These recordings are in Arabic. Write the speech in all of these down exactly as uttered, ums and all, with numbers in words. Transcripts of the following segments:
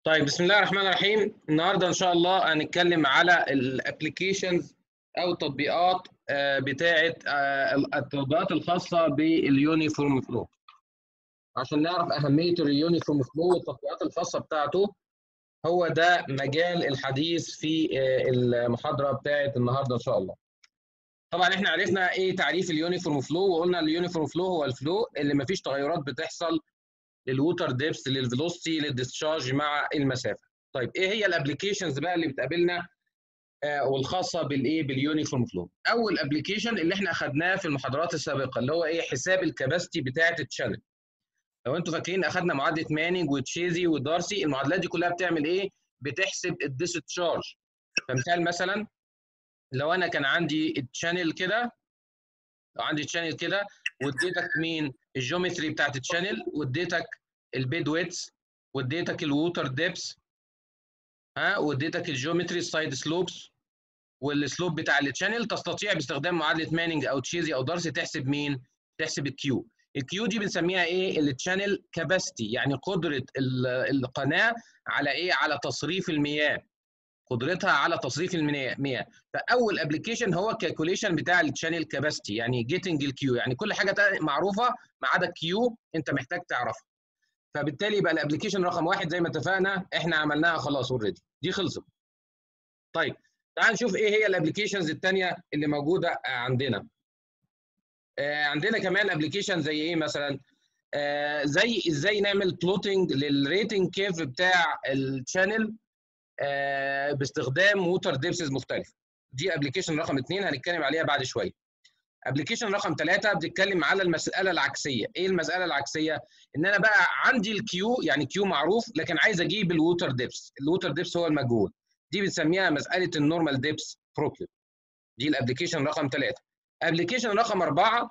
طيب بسم الله الرحمن الرحيم. النهارده ان شاء الله هنتكلم على الابلكيشنز او التطبيقات آه، بتاعه آه، التطبيقات الخاصه باليونيفورم فلو. عشان نعرف اهميه اليونيفورم فلو والتطبيقات الخاصه بتاعته، هو ده مجال الحديث في آه، المحاضره بتاعه النهارده ان شاء الله. طبعا احنا عرفنا ايه تعريف اليونيفورم فلو، وقلنا اليونيفورم فلو هو الفلو اللي مفيش تغيرات بتحصل للووتر ديبس، للفيلوسيتي، للديسشارج مع المسافه. طيب ايه هي الابلكيشنز بقى اللي بتقابلنا آه والخاصه بالايه باليونيفورم فلو؟ اول ابلكيشن اللي احنا اخذناه في المحاضرات السابقه اللي هو ايه حساب الكباستي بتاعه التشانل. لو انتوا فاكرين اخذنا معادله مانينج وتشيزي ودارسي، المعادلات دي كلها بتعمل ايه؟ بتحسب الديسشارج. فمثال مثلا لو انا كان عندي التشانل كده، لو عندي تشانل كده واديتك مين؟ الجيومتري بتاعت التشانل، واديتك البيد ويتس، واديتك الووتر ديبس، ها، واديتك الجيومتري السايد سلوبس والسلوب بتاع التشانل، تستطيع باستخدام معادله مانينج او تشيزي او دارسي تحسب مين؟ تحسب الكيو. الكيو دي بنسميها ايه؟ التشانل كاباسيتي، يعني قدره القناه على ايه؟ على تصريف المياه، قدرتها على تصريف المياه. فاول ابلكيشن هو الكالكوليشن بتاع الشانل كاباسيتي، يعني جيتنج الكيو، يعني كل حاجه معروفه ما عدا الكيو انت محتاج تعرفها. فبالتالي يبقى الابلكيشن رقم واحد زي ما اتفقنا احنا عملناها خلاص اوريدي، دي خلصت. طيب تعال نشوف ايه هي الابلكيشنز الثانيه اللي موجوده عندنا. آه عندنا كمان ابلكيشن زي ايه مثلا؟ آه زي ازاي نعمل بلوتنج للريتنج كيرف بتاع الشانل آه باستخدام ووتر ديبسز مختلفه. دي ابلكيشن رقم اثنين هنتكلم عليها بعد شويه. ابلكيشن رقم ثلاثة بتتكلم على المساله العكسيه. ايه المساله العكسيه؟ ان انا بقى عندي الكيو، يعني كيو معروف، لكن عايز اجيب الووتر ديبس. الووتر ديبس هو المجهول. دي بنسميها مساله النورمال ديبس بروبلم. دي الابلكيشن رقم ثلاثة. ابلكيشن رقم أربعة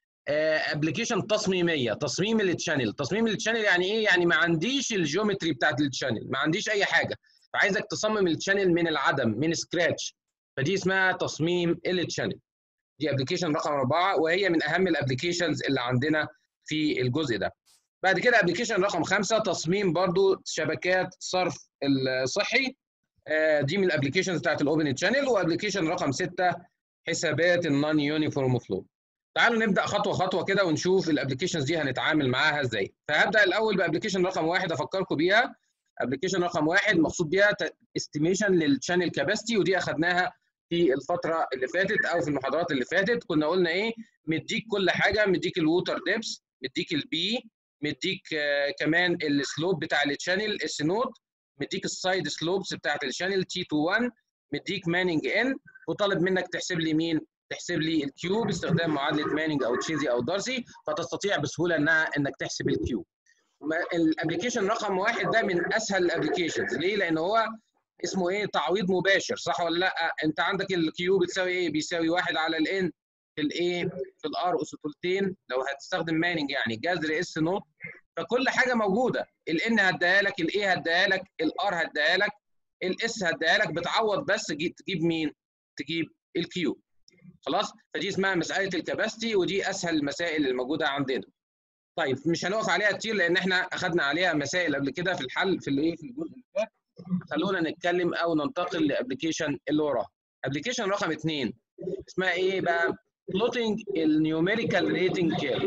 ابلكيشن تصميميه، تصميم التشانل. تصميم التشانل يعني ايه؟ يعني ما عنديش الجيومتري بتاعت التشانل، ما عنديش اي حاجه، فعايزك تصمم التشانل من العدم، من سكراتش. فدي اسمها تصميم التشانل. دي ابلكيشن رقم أربعة، وهي من اهم الابلكيشنز اللي عندنا في الجزء ده. بعد كده ابلكيشن رقم خمسة تصميم برضو شبكات صرف الصحي. دي من الابلكيشنز بتاعت الاوبن تشانل. وابلكيشن رقم ستة حسابات النون يونيفورم فلو. تعالوا نبدا خطوه خطوه كده ونشوف الابلكيشنز دي هنتعامل معاها ازاي. فهبدا الاول بابلكيشن رقم واحد افكركم بيها. ابلكيشن رقم واحد مقصود بيها استيميشن للشانل كاباسيتي، ودي اخذناها في الفتره اللي فاتت او في المحاضرات اللي فاتت. كنا قلنا ايه؟ مديك كل حاجه، مديك الووتر ديبس، مديك البي، مديك آه كمان السلوب بتاع الشانل اس نوت، مديك السايد سلوبس بتاعت الشانل تي اتنين واحد، مديك مانينج ان، وطالب منك تحسب لي مين؟ تحسب لي الكيو باستخدام معادله مانينج او تشيزي او دارسي، فتستطيع بسهوله انها انك تحسب الكيو. الابلكيشن رقم واحد ده من اسهل الابلكيشنز. ليه؟ لان هو اسمه ايه؟ تعويض مباشر، صح ولا لا؟ انت عندك الكيو بتساوي ايه؟ بيساوي واحد على الان في الايه؟ في الار اس ثلثين لو هتستخدم مانينج، يعني جذر اس نوت. فكل حاجه موجوده، الان هديها لك، الاي هديها لك، الار هديها لك، الاس هديها لك، بتعوض بس تجيب مين؟ تجيب الكيو. خلاص؟ فدي اسمها مساله الكباستي، ودي اسهل المسائل الموجوده عندنا. طيب مش هنقف عليها كتير لان احنا اخذنا عليها مسائل قبل كده في الحل في الايه في الجزء اللي فات. خلونا نتكلم او ننتقل لابلكيشن اللي وراها. ابلكيشن رقم اثنين اسمها ايه بقى؟ بلوتنج النيوميريكال ريتنج كيرف.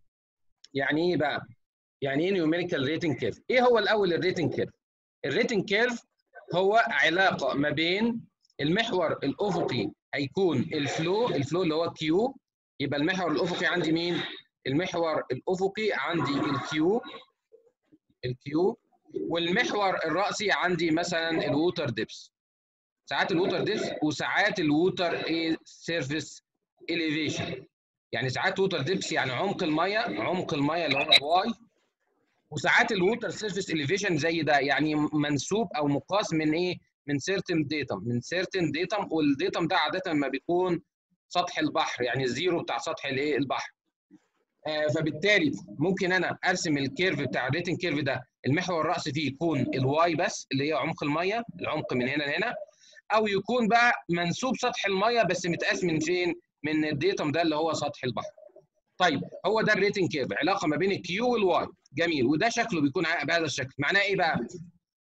يعني ايه بقى؟ يعني ايه نيوميريكال ريتنج كيرف؟ ايه هو الاول الريتنج كيرف؟ الريتنج كيرف هو علاقه ما بين المحور الافقي، هيكون الفلو، الفلو اللي هو كيو، يبقى المحور الافقي عندي مين؟ المحور الافقي عندي الكيو، الكيو، والمحور الرأسي عندي مثلا الووتر ديبس. ساعات الووتر ديبس وساعات الووتر ايه سيرفيس اليفيشن. يعني ساعات ووتر ديبس يعني عمق الميه، عمق الميه اللي هو واي، وساعات الووتر سيرفيس اليفيشن زي ده، يعني منسوب او مقاس من ايه؟ من سيرتن ديتم، من سيرتن ديتم، والديتم ده عاده ما بيكون سطح البحر، يعني الزيرو بتاع سطح الايه؟ البحر. آه فبالتالي ممكن انا ارسم الكيرف بتاع الريتنج كيرف ده، المحور الرأسي فيه يكون الواي بس اللي هي عمق الميه، العمق من هنا لهنا، او يكون بقى منسوب سطح الميه بس متقاس من فين؟ من الديتم ده اللي هو سطح البحر. طيب هو ده الريتنج كيرف، علاقه ما بين الكيو والواي. جميل. وده شكله بيكون بهذا الشكل. معناه ايه بقى؟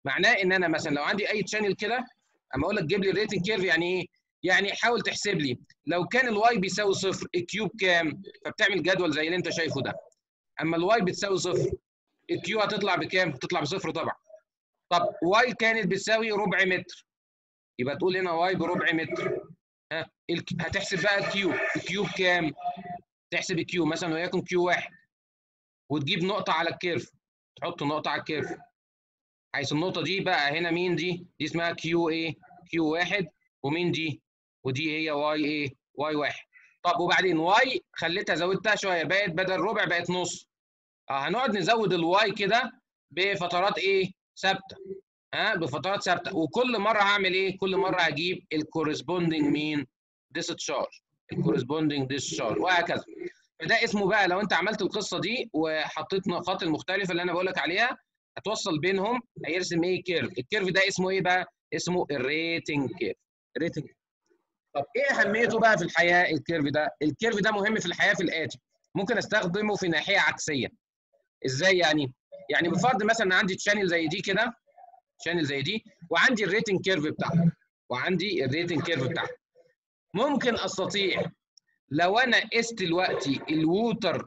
معناه ان انا مثلا لو عندي اي تشانل كده، اما اقول لك جيب لي الريتنج كيرف يعني ايه؟ يعني حاول تحسب لي لو كان الواي بيساوي صفر الكيوب كام؟ فبتعمل جدول زي اللي انت شايفه ده. اما الواي بتساوي صفر الكيو هتطلع بكام؟ تطلع بصفر طبعا. طب واي كانت بتساوي ربع متر، يبقى تقول هنا واي بربع متر. ها هتحسب بقى الكيو، الكيوب كام؟ تحسب الكيو مثلا وليكن كيو واحد، وتجيب نقطة على الكيرف، تحط نقطة على الكيرف، حيث النقطة دي بقى هنا مين دي؟ دي اسمها كيو ايه؟ كيو واحد. ومين دي؟ ودي هي واي ايه؟ واي واحد. طب وبعدين واي خليتها زودتها شوية، بقت بدل ربع بقت نص. اه هنقعد نزود الواي كده بفترات ايه؟ ثابتة. ها بفترات ثابتة، وكل مرة هعمل ايه؟ كل مرة هجيب الكورسبوندنج مين؟ ديسشارج، الكورسبوندنج ديسشارج وهكذا. فده اسمه بقى لو انت عملت القصه دي وحطيت نقاط المختلفه اللي انا بقول لك عليها هتوصل بينهم، هيرسم ايه؟ كيرف. الكيرف ده اسمه ايه بقى؟ اسمه الريتنج كيرف. ريتنج. طب ايه اهميته بقى في الحياه الكيرف ده؟ الكيرف ده مهم في الحياه في الاتي. ممكن استخدمه في ناحيه عكسيه. ازاي يعني؟ يعني بفرض مثلا عندي تشانل زي دي كده، تشانل زي دي، وعندي الريتنج كيرف بتاعها، وعندي الريتنج كيرف بتاعها. ممكن استطيع لو انا قست دلوقتي الووتر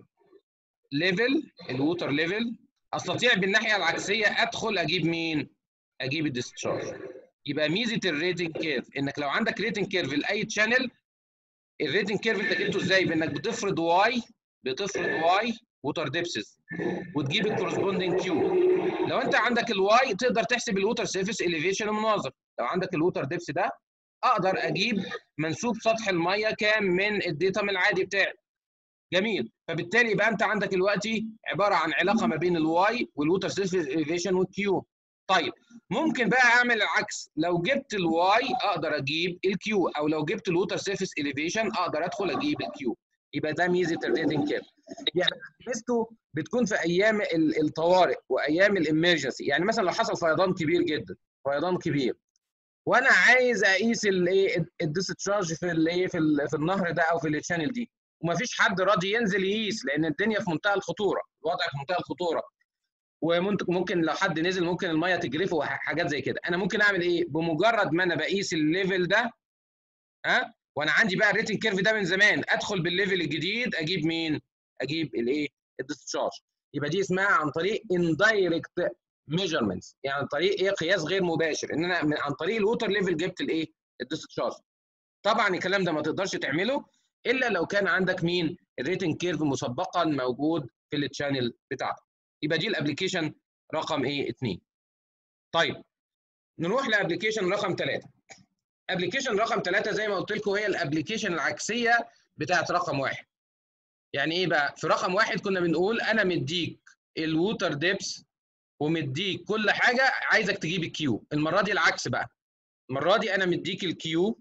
ليفل، الووتر ليفل، استطيع بالناحيه العكسيه ادخل اجيب مين؟ اجيب الديسشارج. يبقى ميزه الريتنج كيرف انك لو عندك ريتنج كيرف لاي تشانل، الريتنج كيرف انت جبته ازاي؟ بانك بتفرض واي، بتفرض واي ووتر ديبسز، وتجيب الكورسبوندنج كيو. لو انت عندك الواي تقدر تحسب الووتر سيرفيس اليفيشن المناظر. لو عندك الووتر ديبس ده اقدر اجيب منسوب سطح الميه كام من الديتم العادي بتاعي. جميل. فبالتالي يبقى انت عندك دلوقتي عباره عن علاقه ما بين الواي والووتر سيرفيس اليفيشن والكيو. طيب ممكن بقى اعمل العكس، لو جبت الواي اقدر اجيب الكيو، او لو جبت الووتر سيرفيس اليفيشن اقدر ادخل اجيب الكيو. يبقى ده ميزه الريتنج كيرف. يعني ميزته بتكون في ايام الطوارئ وايام الامرجنسي. يعني مثلا لو حصل فيضان كبير جدا، فيضان كبير، وانا عايز اقيس الايه الديسشارج في الايه في, في النهر ده او في الشانل دي، ومفيش حد راضي ينزل يقيس لان الدنيا في منتهى الخطوره، الوضع في منتهى الخطوره، وممكن ممكن لو حد نزل ممكن الميه تجرفه وحاجات زي كده. انا ممكن اعمل ايه؟ بمجرد ما انا بقيس الليفل ده، ها، وانا عندي بقى الريتنج كيرف ده من زمان، ادخل بالليفل الجديد اجيب مين؟ اجيب الايه؟ الديسشارج. يبقى دي اسمها عن طريق اندايركت ميجرمنتس، يعني عن طريق ايه؟ قياس غير مباشر، ان انا عن طريق الووتر ليفل جبت الايه؟ الديسشارج. طبعا الكلام ده ما تقدرش تعمله الا لو كان عندك مين؟ الريتنج كيرف مسبقا موجود في التشانل بتاعتك. يبقى دي الابلكيشن رقم ايه؟ اتنين. طيب نروح لابلكيشن رقم ثلاثة. ابلكيشن رقم ثلاثة زي ما قلت لكم هي الابلكيشن العكسيه بتاعت رقم واحد. يعني ايه بقى؟ في رقم واحد كنا بنقول انا مديك الووتر ديبس ومديك كل حاجه، عايزك تجيب الكيو. المره دي العكس بقى. المره دي انا مديك الكيو،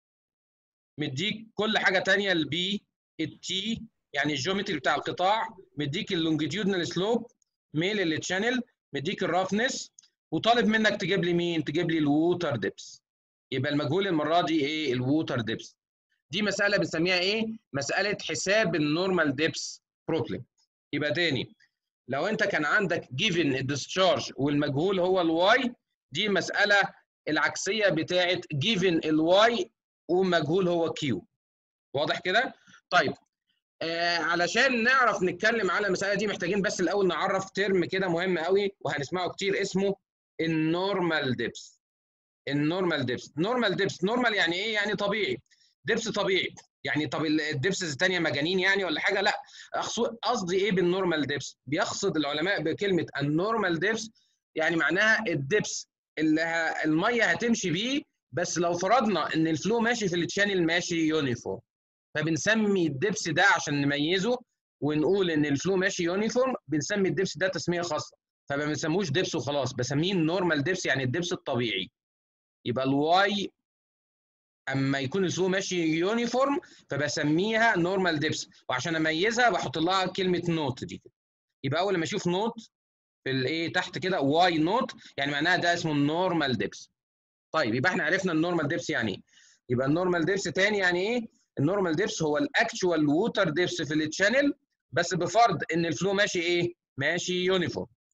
مديك كل حاجه ثانيه، البي، التي يعني الجيومتري بتاع القطاع، مديك اللونجيتيودنال سلوب، ميل للتشانل، مديك الرافنس، وطالب منك تجيب لي مين؟ تجيب لي الووتر ديبس. يبقى المجهول المره دي ايه؟ الووتر ديبس. دي مساله بنسميها ايه؟ مساله حساب النورمال ديبس بروبلم. يبقى تاني، لو انت كان عندك جيفن الديسشارج والمجهول هو الواي، دي مساله العكسيه بتاعت جيفن الواي ومجهول هو كيو. واضح كده؟ طيب آه علشان نعرف نتكلم على المساله دي محتاجين بس الاول نعرف ترم كده مهم قوي وهنسمعه كتير، اسمه النورمال ديبس. النورمال ديبس، نورمال ديبس، نورمال يعني ايه؟ يعني طبيعي. ديبس طبيعي. يعني طب الديبس الثانيه مجانين يعني ولا حاجه؟ لا. قصدي ايه بالنورمال ديبس؟ بيقصد العلماء بكلمه النورمال ديبس يعني معناها الديبس اللي الميه هتمشي بيه، بس لو فرضنا ان الفلو ماشي في التشانل ماشي يونيفورم، فبنسمي الدبس ده عشان نميزه ونقول ان الفلو ماشي يونيفورم، بنسمي الدبس ده تسميه خاصه، فما بنسموش دبس وخلاص، بسميه نورمال دبس يعني الدبس الطبيعي. يبقى الواي اما يكون الفلو ماشي يونيفورم فبسميها نورمال دبس، وعشان اميزها بحط لها كلمه نوت دي. يبقى اول لما اشوف نوت في الايه تحت كده واي نوت يعني معناها ده اسمه النورمال دبس. طيب يبقى احنا عرفنا النورمال ديبس يعني ايه. يبقى النورمال ديبس تاني يعني ايه؟ النورمال ديبس هو الاكتشوال ووتر ديبس في التشانل، بس بفرض ان الفلو ماشي ايه؟ ماشي يونيفورم.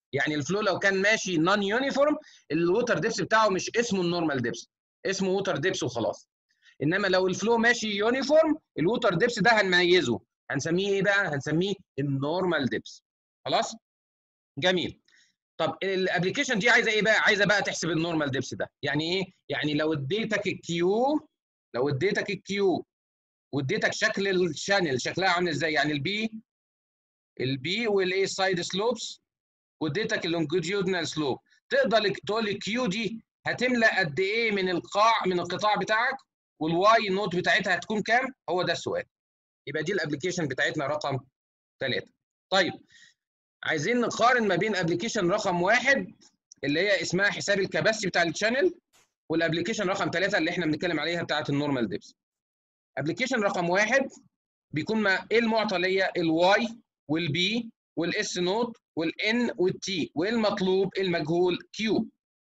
يعني الفلو لو كان ماشي نون يونيفورم الووتر ديبس بتاعه مش اسمه النورمال ديبس، اسمه ووتر ديبس وخلاص. انما لو الفلو ماشي يونيفورم الووتر ديبس ده هنميزه، هنسميه ايه بقى؟ هنسميه النورمال ديبس. خلاص؟ جميل. طب الابلكيشن دي عايزه ايه بقى؟ عايزه بقى تحسب النورمال ديبس ده. يعني ايه؟ يعني لو اديتك الكيو، لو اديتك الكيو واديتك شكل الشانل شكلها عامل ازاي؟ يعني البي البي والايه سايد سلوبس، واديتك اللونجيتيودنال سلوب، تقدر تقول الكيو دي هتملى قد ايه من القاع من القطاع بتاعك، والواي نوت بتاعتها هتكون كام؟ هو ده السؤال. يبقى دي الابلكيشن بتاعتنا رقم ثلاثة. طيب عايزين نقارن ما بين ابلكيشن رقم واحد اللي هي اسمها حساب الكباسيتي بتاع الشانل، والابلكيشن رقم ثلاثة اللي احنا بنتكلم عليها بتاعه النورمال ديبس. ابلكيشن رقم واحد بيكون ما ايه المعطى ليا؟ الواي والبي والاس نوت والان والتي، والمطلوب المجهول كيو.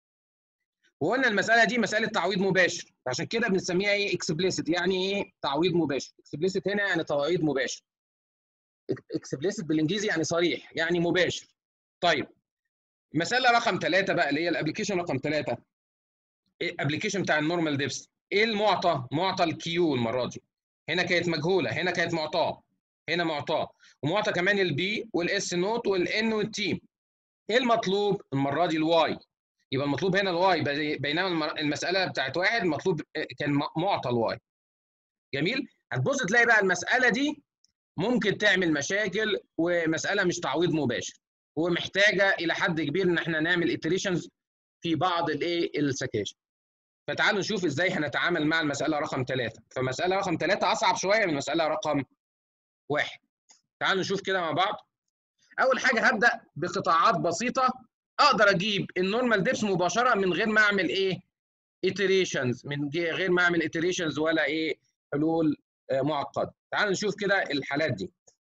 وقلنا المساله دي مساله تعويض مباشر، عشان كده بنسميها ايه؟ اكسبليسيت. يعني ايه تعويض مباشر؟ اكسبليسيت هنا يعني تعويض مباشر. اكسبليسيت بالانجليزي يعني صريح، يعني مباشر. طيب مساله رقم ثلاثة بقى اللي هي الابلكيشن رقم ثلاثة، الابلكيشن بتاع النورمال ديبس. ايه المعطى؟ معطى الكيو المره دي. هنا كانت مجهوله، هنا كانت معطاه، هنا معطاه، ومعطى كمان البي والاس نوت والان والتي. ايه المطلوب المره دي؟ الواي. يبقى المطلوب هنا الواي، بينما المساله بتاعت واحد مطلوب كان معطى الواي. جميل. هتبص تلاقي بقى المساله دي ممكن تعمل مشاكل، ومساله مش تعويض مباشر، ومحتاجه الى حد كبير ان احنا نعمل اتريشنز في بعض الايه السكاشن. فتعالوا نشوف ازاي هنتعامل مع المساله رقم ثلاثة. فمساله رقم ثلاثة اصعب شويه من المساله رقم واحد. تعالوا نشوف كده مع بعض. اول حاجه هبدا بقطاعات بسيطه، اقدر اجيب النورمال ديبس مباشره من غير ما اعمل ايه؟ ايتريشنز، من غير ما اعمل ايتريشنز ولا ايه حلول آه معقده. تعالوا نشوف كده الحالات دي.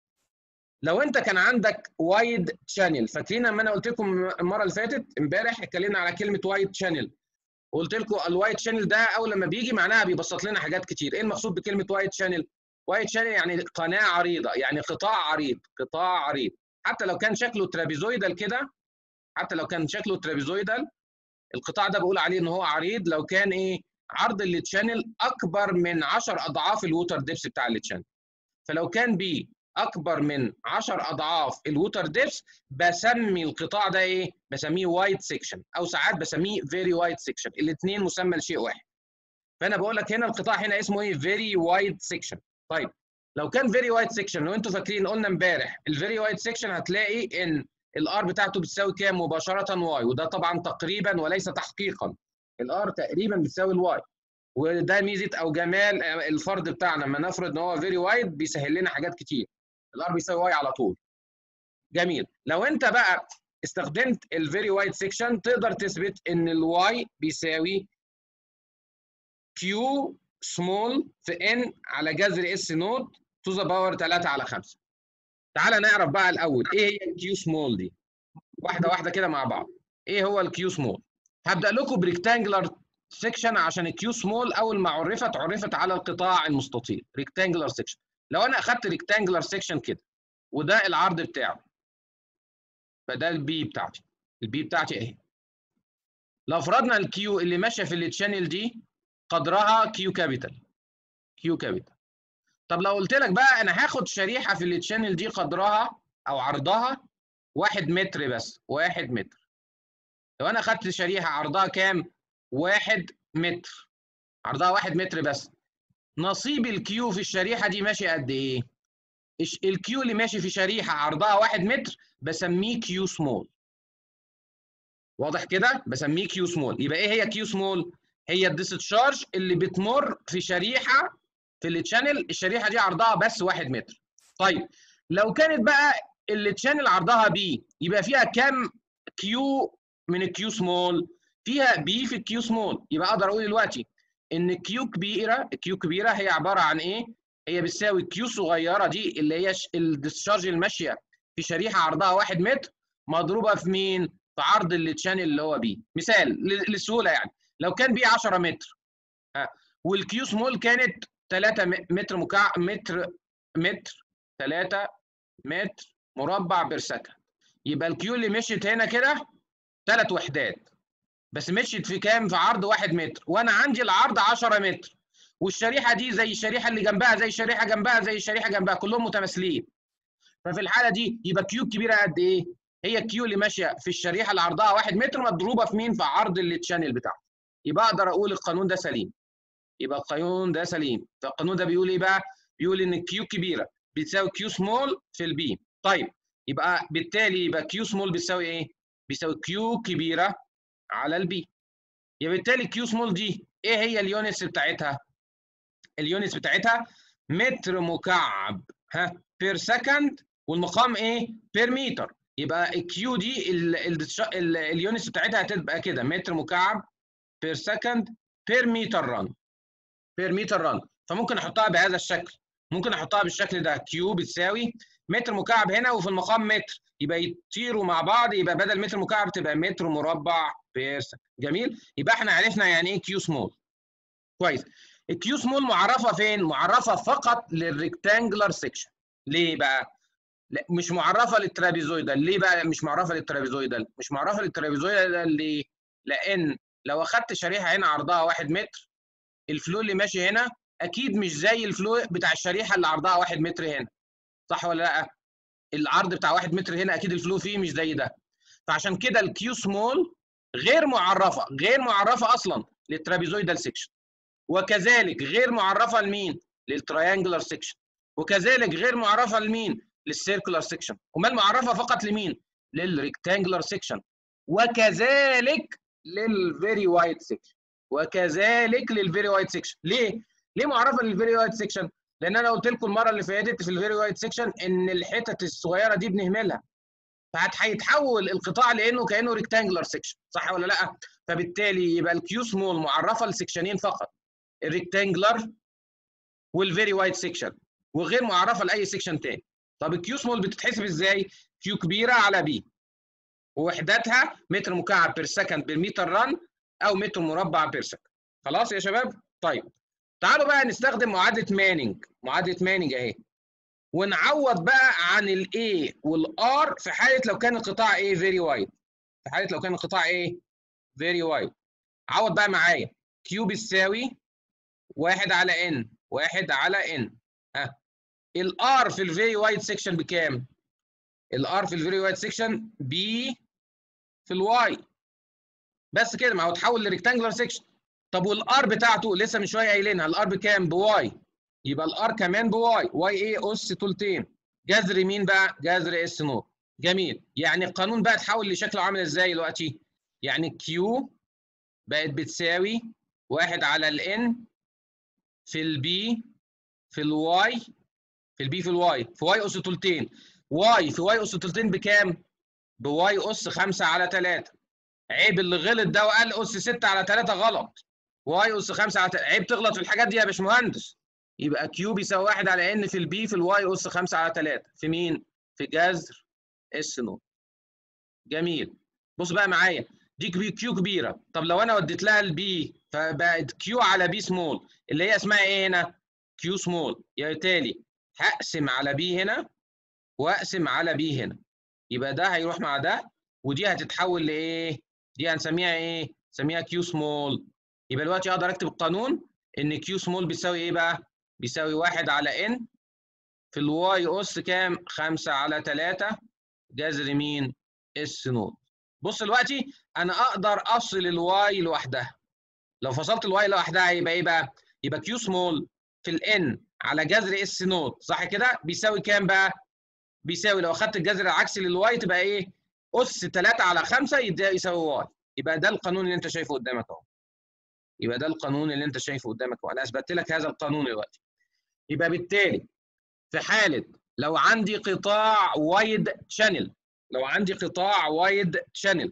لو انت كان عندك وايد شانل، فاكرين لما انا قلت لكم المره اللي فاتت امبارح اتكلمنا على كلمه وايد شانل، وقلت لكم الوايد شانل ده اول لما بيجي معناها بيبسط لنا حاجات كتير. ايه المقصود بكلمه وايد شانل؟ وايد شانل يعني قناه عريضه، يعني قطاع عريض، قطاع عريض. حتى لو كان شكله ترابيزويدال كده، حتى لو كان شكله ترابيزويدال، القطاع ده بقول عليه ان هو عريض لو كان ايه؟ عرض التشانل اكبر من عشر اضعاف الووتر ديبس بتاع التشانل. فلو كان بي اكبر من عشر اضعاف الووتر ديبس بسمي القطاع ده ايه؟ بسميه وايد سيكشن، او ساعات بسميه فيري وايد سيكشن، الاثنين مسمى لشيء واحد. فانا بقول لك هنا القطاع هنا اسمه ايه؟ فيري وايد سيكشن. طيب لو كان فيري وايد سيكشن، لو انتوا فاكرين قلنا امبارح الفيري وايد سيكشن هتلاقي ان الار بتاعته بتساوي كام مباشره؟ واي. وده طبعا تقريبا وليس تحقيقا، الار تقريبا بتساوي الواي. وده ميزه او جمال الفرض بتاعنا، لما نفرض ان هو فيري وايد بيسهل لنا حاجات كتير. الار بيساوي واي على طول. جميل. لو انت بقى استخدمت الفيري وايد سيكشن تقدر تثبت ان الواي بيساوي كيو سمول في ان على جذر اس نوت تو ذا باور ثلاثة على خمسة. تعالى نعرف بقى الاول ايه هي الكيو سمول دي، واحده واحده كده مع بعض. ايه هو الكيو سمول؟ هبدا لكم بريكتانجلر سيكشن، عشان الكيو سمول اول ما عرفت عرفت على القطاع المستطيل، ريكتانجلر سيكشن. لو انا اخدت ريكتانجلر سيكشن كده، وده العرض بتاعه، فده البي بتاعتي، البي بتاعتي اهي. لو فرضنا الكيو اللي ماشيه في التشانل دي قدرها كيو كابيتال، كيو كابيتال. طب لو قلت لك بقى انا هاخد شريحه في التشانل دي قدرها او عرضها واحد متر بس، واحد متر. لو انا اخدت شريحه عرضها كام؟ واحد متر، عرضها واحد متر بس، نصيب الكيو في الشريحه دي ماشي قد ايه؟ الكيو اللي ماشي في شريحه عرضها واحد متر بسميه كيو سمول. واضح كده؟ بسميه كيو سمول. يبقى ايه هي كيو سمول؟ هي الديسشارج اللي بتمر في شريحه في التشانل، الشريحه دي عرضها بس واحد متر. طيب لو كانت بقى التشانل عرضها بي، يبقى فيها كام كيو من الكيو سمول؟ فيها بي في الكيو سمول. يبقى اقدر اقول دلوقتي ان الكيو كبيره، الكيو كبيره هي عباره عن ايه؟ هي بتساوي الكيو صغيره دي اللي هي الديسشارج الماشيه في شريحه عرضها واحد متر مضروبه في مين؟ في عرض التشانل اللي هو بي. مثال للسهوله يعني، لو كان بي عشرة متر والكيو سمول كانت ثلاثة متر مكعب، متر متر ثلاثة متر مربع بير سكند، يبقى الكيو اللي مشيت هنا كده ثلاث وحدات، بس مشيت في كام؟ في عرض واحد متر، وانا عندي العرض عشرة متر، والشريحه دي زي الشريحه اللي جنبها زي الشريحه جنبها زي الشريحه جنبها، كلهم متماثلين. ففي الحاله دي يبقى كيو كبيره قد ايه؟ هي الكيو اللي ماشيه في الشريحه اللي عرضها واحد متر مضروبه في مين؟ في عرض التشانل بتاعها. يبقى اقدر اقول القانون ده سليم. يبقى القانون ده سليم. فالقانون ده بيقول ايه بقى؟ بيقول ان الكيو كبيره بتساوي كيو سمول في البي. طيب يبقى بالتالي يبقى كيو سمول بتساوي ايه؟ بيساوي كيو كبيره على البي. يبقى بالتالي كيو سمول دي ايه هي اليونتس بتاعتها؟ اليونتس بتاعتها متر مكعب ها بير سكند، والمقام ايه؟ بير متر. يبقى الكيو دي اليونتس بتاعتها هتبقى كده متر مكعب بير سكند بير متر رن. بير متر رن. فممكن احطها بهذا الشكل، ممكن احطها بالشكل ده، كيو بتساوي متر مكعب هنا وفي المقام متر، يبقى يطيروا مع بعض، يبقى بدل متر مكعب تبقى متر مربع بير سكند. جميل. يبقى احنا عرفنا يعني ايه كيو سمول. كويس. الكيو سمول معرفه فين؟ معرفه فقط للريكتانجلر سيكشن. ليه بقى؟ لا مش معرفه للترابيزويدال. ليه بقى مش معرفه للترابيزويدال؟ مش معرفه للترابيزويدال ليه؟ لان لو اخدت شريحه هنا عرضها واحد متر، الفلو اللي ماشي هنا اكيد مش زي الفلو بتاع الشريحه اللي عرضها واحد متر هنا، صح ولا لا؟ العرض بتاع واحد متر هنا اكيد الفلو فيه مش زي ده. فعشان كده الكيو سمول غير معرفه، غير معرفه اصلا للترابيزويدال سيكشن، وكذلك غير معرفه لمين؟ للتريانجلر سيكشن، وكذلك غير معرفه لمين؟ للسيركلر سيكشن. امال معرفه فقط لمين؟ للريكتانجلر سيكشن، وكذلك للفيري وايد سيكشن، وكذلك للفيري وايد سيكشن. ليه؟ ليه معرفه للفيري وايد سيكشن؟ لان انا قلت لكم المره اللي فاتت في الفيري وايد سيكشن ان الحتت الصغيره دي بنهملها، فهيتحول القطاع لانه كانه ريكتانجلر سيكشن، صح ولا لا؟ فبالتالي يبقى الكيو سمول معرفه لسكشنين فقط، الريكتانجلر والفيري وايد سيكشن، وغير معرفه لاي سيكشن تاني. طب الكيو سمول بتتحسب ازاي؟ كيو كبيره على بي، ووحداتها متر مكعب بير سكند بالمتر رن او متر مربع بير سكند. خلاص يا شباب؟ طيب تعالوا بقى نستخدم معادله مانينج. معادله مانينج اهي، ونعوض بقى عن الاي والار في حاله لو كان القطاع ايه؟ فيري وايد. في حاله لو كان القطاع ايه؟ فيري وايد. عوض بقى معايا. كيو بتساوي واحد على ان، واحد على ان. ها الار في الفيري وايد سيكشن بكام؟ الار في الفيري وايد سيكشن بي في الواي. بس كده، ما هو اتحول لريكتانجلر سيكشن. طب والار بتاعته لسه من شويه قايلينها، الار بكام؟ بواي. يبقى الار كمان بواي. واي ايه؟ اس ثلثين. جذر مين بقى؟ جذر اس نور. جميل. يعني القانون بقى اتحول لشكله عامل ازاي دلوقتي؟ يعني كيو بقت بتساوي واحد على الان في البي في الواي، في البي في الواي في واي اس ثلثين. واي في واي اس ثلثين بكام؟ بواي اس خمسة على ثلاثة. عيب اللي غلط ده وقال اس ستة على ثلاثة غلط. واي اس خمسة على ثلاثة. عيب تغلط في الحاجات دي يا باشمهندس. يبقى كيو بيساوي واحد على ان في البي في الواي اس خمسة على ثلاثة في مين؟ في جذر اس نو. جميل. بص بقى معايا، دي كيو كبيره. طب لو انا وديت لها البي فبقت كيو على بي سمول، اللي هي اسمها ايه هنا؟ كيو سمول. بالتالي هقسم على بي هنا واقسم على بي هنا، يبقى ده هيروح مع ده، ودي هتتحول لايه؟ دي هنسميها ايه؟ نسميها كيو سمول. يبقى دلوقتي اقدر اكتب القانون ان كيو سمول بيساوي ايه بقى؟ بيساوي واحد على ان في الواي اس كام؟ خمسة على ثلاثة جذر مين؟ اس نوت. بص دلوقتي انا اقدر افصل الواي لوحدها. لو فصلت الواي لوحدها يبقى ايه بقى؟ يبقى كيو سمول في الان على جذر اس نوت، صح كده؟ بيساوي كام بقى؟ بيساوي لو اخدت الجذر العكسي للواي تبقى ايه؟ اس ثلاثة على خمسة يساوي واي. يبقى ده القانون اللي انت شايفه قدامك اهو. يبقى ده القانون اللي انت شايفه قدامك اهو. انا اثبتت لك هذا القانون دلوقتي. يبقى بالتالي في حاله لو عندي قطاع وايد شانل، لو عندي قطاع وايد شانل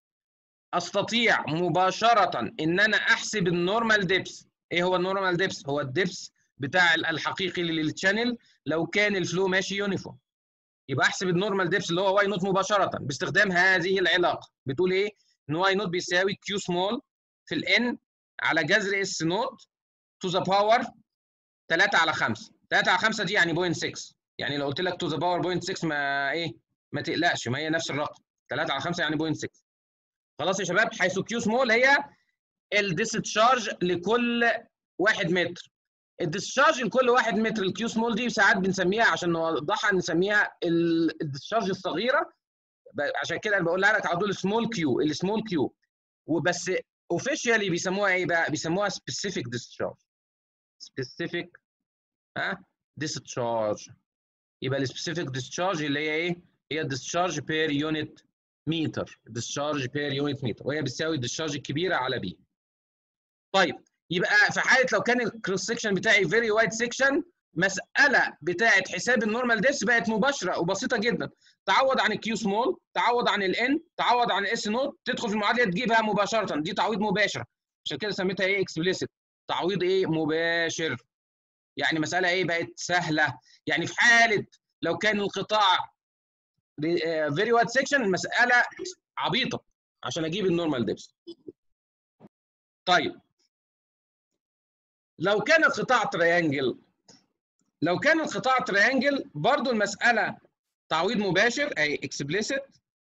استطيع مباشره ان انا احسب النورمال ديبس. ايه هو النورمال ديبس؟ هو الديبس بتاع الحقيقي للشانل لو كان الفلو ماشي يونيفورم. يبقى احسب النورمال ديبس اللي هو واي نوت مباشره باستخدام هذه العلاقه. بتقول ايه؟ ان واي نوت بيساوي كيو سمول في الان على جذر اس نوت تو ذا باور ثلاثة على خمسة. ثلاثة على خمسة دي يعني صفر فاصلة ستة. يعني لو قلت لك تو ذا باور صفر فاصلة ستة ما ايه؟ ما تقلقش، ما هي نفس الرقم، ثلاثة على خمسة يعني صفر فاصلة ستة. خلاص يا شباب، حيث كيو سمول هي الديسشارج لكل واحد متر. الديسشارج لكل واحد متر الكيو سمول دي ساعات بنسميها عشان نوضحها نسميها الديسشارج الصغيره، عشان كده انا بقول لك على طول سمول كيو، السمول كيو. وبس اوفيشالي بيسموها ايه بقى؟ بيسموها سبيسيفيك ديسشارج. سبيسيفيك ها ديسشارج. يبقى السبيسيفيك ديسشارج اللي هي ايه؟ هي الديسشارج بير يونت متر، الديسشارج بير يونت متر، وهي بتساوي الديسشارج الكبيره على بي. طيب يبقى في حاله لو كان الكروس سكشن بتاعي فيري وايد سكشن، مساله بتاعه حساب النورمال ديبس بقت مباشره وبسيطه جدا. تعوض عن الكيو سمول، تعوض عن الان، تعوض عن الاس نوت، تدخل في المعادله تجيبها مباشره. دي تعويض مباشر، عشان كده سميتها ايه؟ اكسبليسيت، تعويض ايه؟ مباشر. يعني مساله ايه؟ بقت سهله. يعني في حاله لو كان القطاع فيري وايد سكشن، المساله عبيطه عشان اجيب النورمال ديبس. طيب لو كان القطاع تريانجل، لو كان القطاع تريانجل برضو المساله تعويض مباشر اي اكسبليسيت،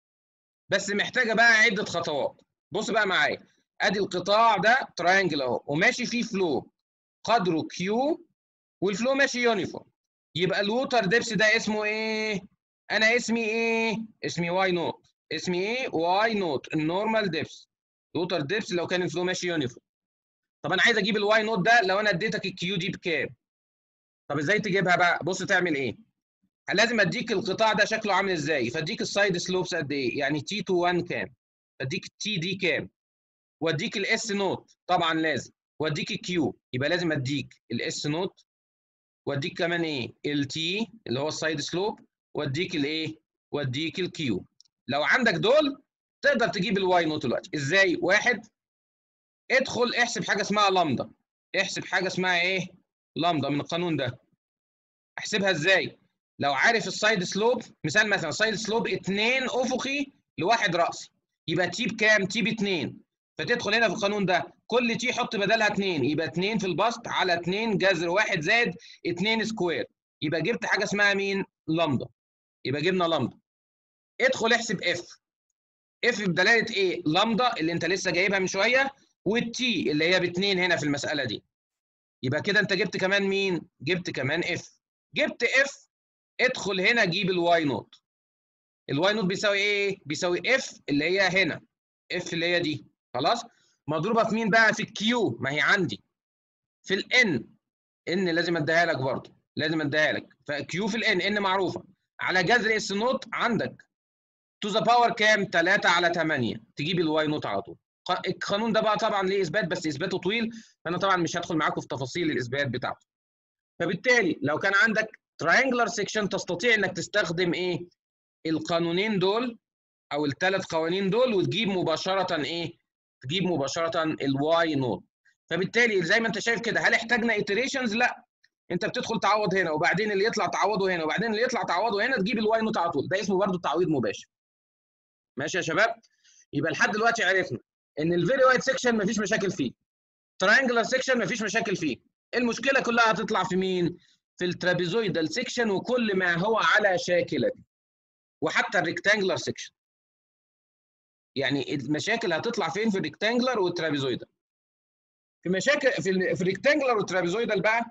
بس محتاجه بقى عده خطوات. بص بقى معايا، ادي القطاع ده تريانجل اهو، وماشي فيه فلو قدره كيو، والفلو ماشي يونيفورم. يبقى الووتر ديبس ده اسمه ايه؟ انا اسمي ايه؟ اسمي واي نوت. اسمي ايه؟ واي نوت، النورمال ديبس. الووتر ديبس لو كان الفلو ماشي يونيفورم. طب انا عايز اجيب الواي نوت ده لو انا اديتك الكيو دي بكام؟ طب ازاي تجيبها بقى؟ بص تعمل ايه؟ لازم اديك القطاع ده شكله عامل ازاي، فاديك السايد سلوبس قد ايه، يعني تي اتنين واحد كام، اديك التي دي كام، واديك الاس نوت طبعا لازم، واديك الكيو. يبقى لازم اديك الاس نوت، واديك كمان ايه؟ التي اللي هو السايد سلوب، واديك الايه؟ واديك الكيو. لو عندك دول تقدر تجيب الواي نوت دلوقتي. ازاي؟ واحد، ادخل احسب حاجه اسمها لامدا. احسب حاجه اسمها ايه؟ لامدا من القانون ده. احسبها ازاي؟ لو عارف السايد سلوب، مثال مثلا سايد سلوب اتنين افقي لواحد راسي، يبقى تي بكام؟ تي ب اتنين. فتدخل هنا في القانون ده، كل تي حط بدلها اتنين، يبقى اتنين في البسط على اتنين جذر واحد زائد اتنين سكوير. يبقى جبت حاجه اسمها مين؟ لامدا. يبقى جبنا لامدا. ادخل احسب اف. اف بدلاله ايه؟ لامدا اللي انت لسه جايبها من شويه، والتي اللي هي باتنين هنا في المساله دي. يبقى كده انت جبت كمان مين؟ جبت كمان اف. جبت اف، ادخل هنا جيب الواي نوت. الواي نوت بيساوي ايه؟ بيساوي اف اللي هي هنا، اف اللي هي دي، خلاص؟ مضروبه في مين بقى؟ في الكيو، ما هي عندي في الان. ان لازم اديها لك برضه، لازم اديها لك. فكيو في الان، ان معروفه، على جذر اس نوت عندك تو ذا باور كام؟ تلاتة على تمانية. تجيب الواي نوت على طول. القانون ده بقى طبعا ليه اثبات، بس اثباته طويل، فانا طبعا مش هدخل معاكم في تفاصيل الاثبات بتاعته. فبالتالي لو كان عندك تراينجلر سيكشن، تستطيع انك تستخدم ايه؟ القانونين دول او الثلاث قوانين دول، وتجيب مباشره ايه؟ تجيب مباشره الواي نوت. فبالتالي زي ما انت شايف كده، هل احتاجنا ايتريشنز؟ لا، انت بتدخل تعوض هنا، وبعدين اللي يطلع تعوضه هنا، وبعدين اللي يطلع تعوضه هنا، تجيب الواي نوت على طول. ده اسمه برضو تعويض مباشر. ماشي يا شباب؟ يبقى لحد دلوقتي عرفنا ان الفيري وايد سيكشن مفيش مشاكل فيه، تراينجلر سيكشن مفيش مشاكل فيه. المشكله كلها هتطلع في مين؟ في الترابيزويدال سيكشن وكل ما هو على شاكله، وحتى الريكتانجلر سيكشن. يعني المشاكل هتطلع فين؟ في الريكتانجلر والترابيزويدال. في مشاكل في ال... في الريكتانجلر والترابيزويدال بقى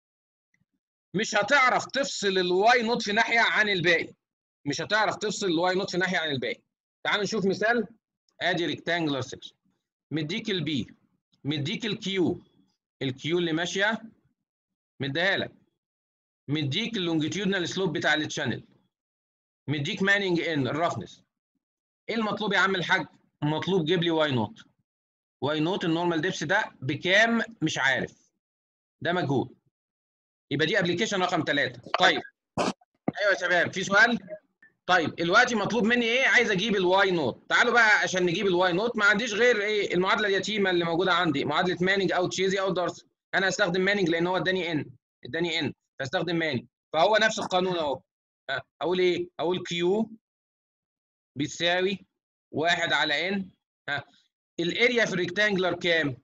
مش هتعرف تفصل الواي نوت في ناحيه عن الباقي، مش هتعرف تفصل الواي نوت في ناحيه عن الباقي. تعالوا نشوف مثال. ادي ريكتانجلر سيكشن، مديك البي، مديك الكيو، الكيو اللي ماشيه مديها لك، مديك اللونجيتيودنال سلوب بتاع التشانل، مديك مانينج ان الرفنس. ايه المطلوب يا عم الحاج؟ مطلوب جيب لي واي نوت. واي نوت النورمال ديبس ده بكام؟ مش عارف، ده مجهول. يبقى دي ابلكيشن رقم ثلاثة. طيب ايوه يا شباب، في سؤال؟ طيب دلوقتي مطلوب مني ايه؟ عايز اجيب الواي نوت. تعالوا بقى عشان نجيب الواي نوت، ما عنديش غير ايه؟ المعادله اليتيمه اللي موجوده عندي، معادله مانينج او تشيزي او دارسي. انا هستخدم مانينج لان هو اداني ان، اداني ان، فاستخدم مانينج. فهو نفس القانون اهو. اقول ايه؟ اقول كيو بتساوي واحد على ان. ها، الاريا في الريكتانجلر كام؟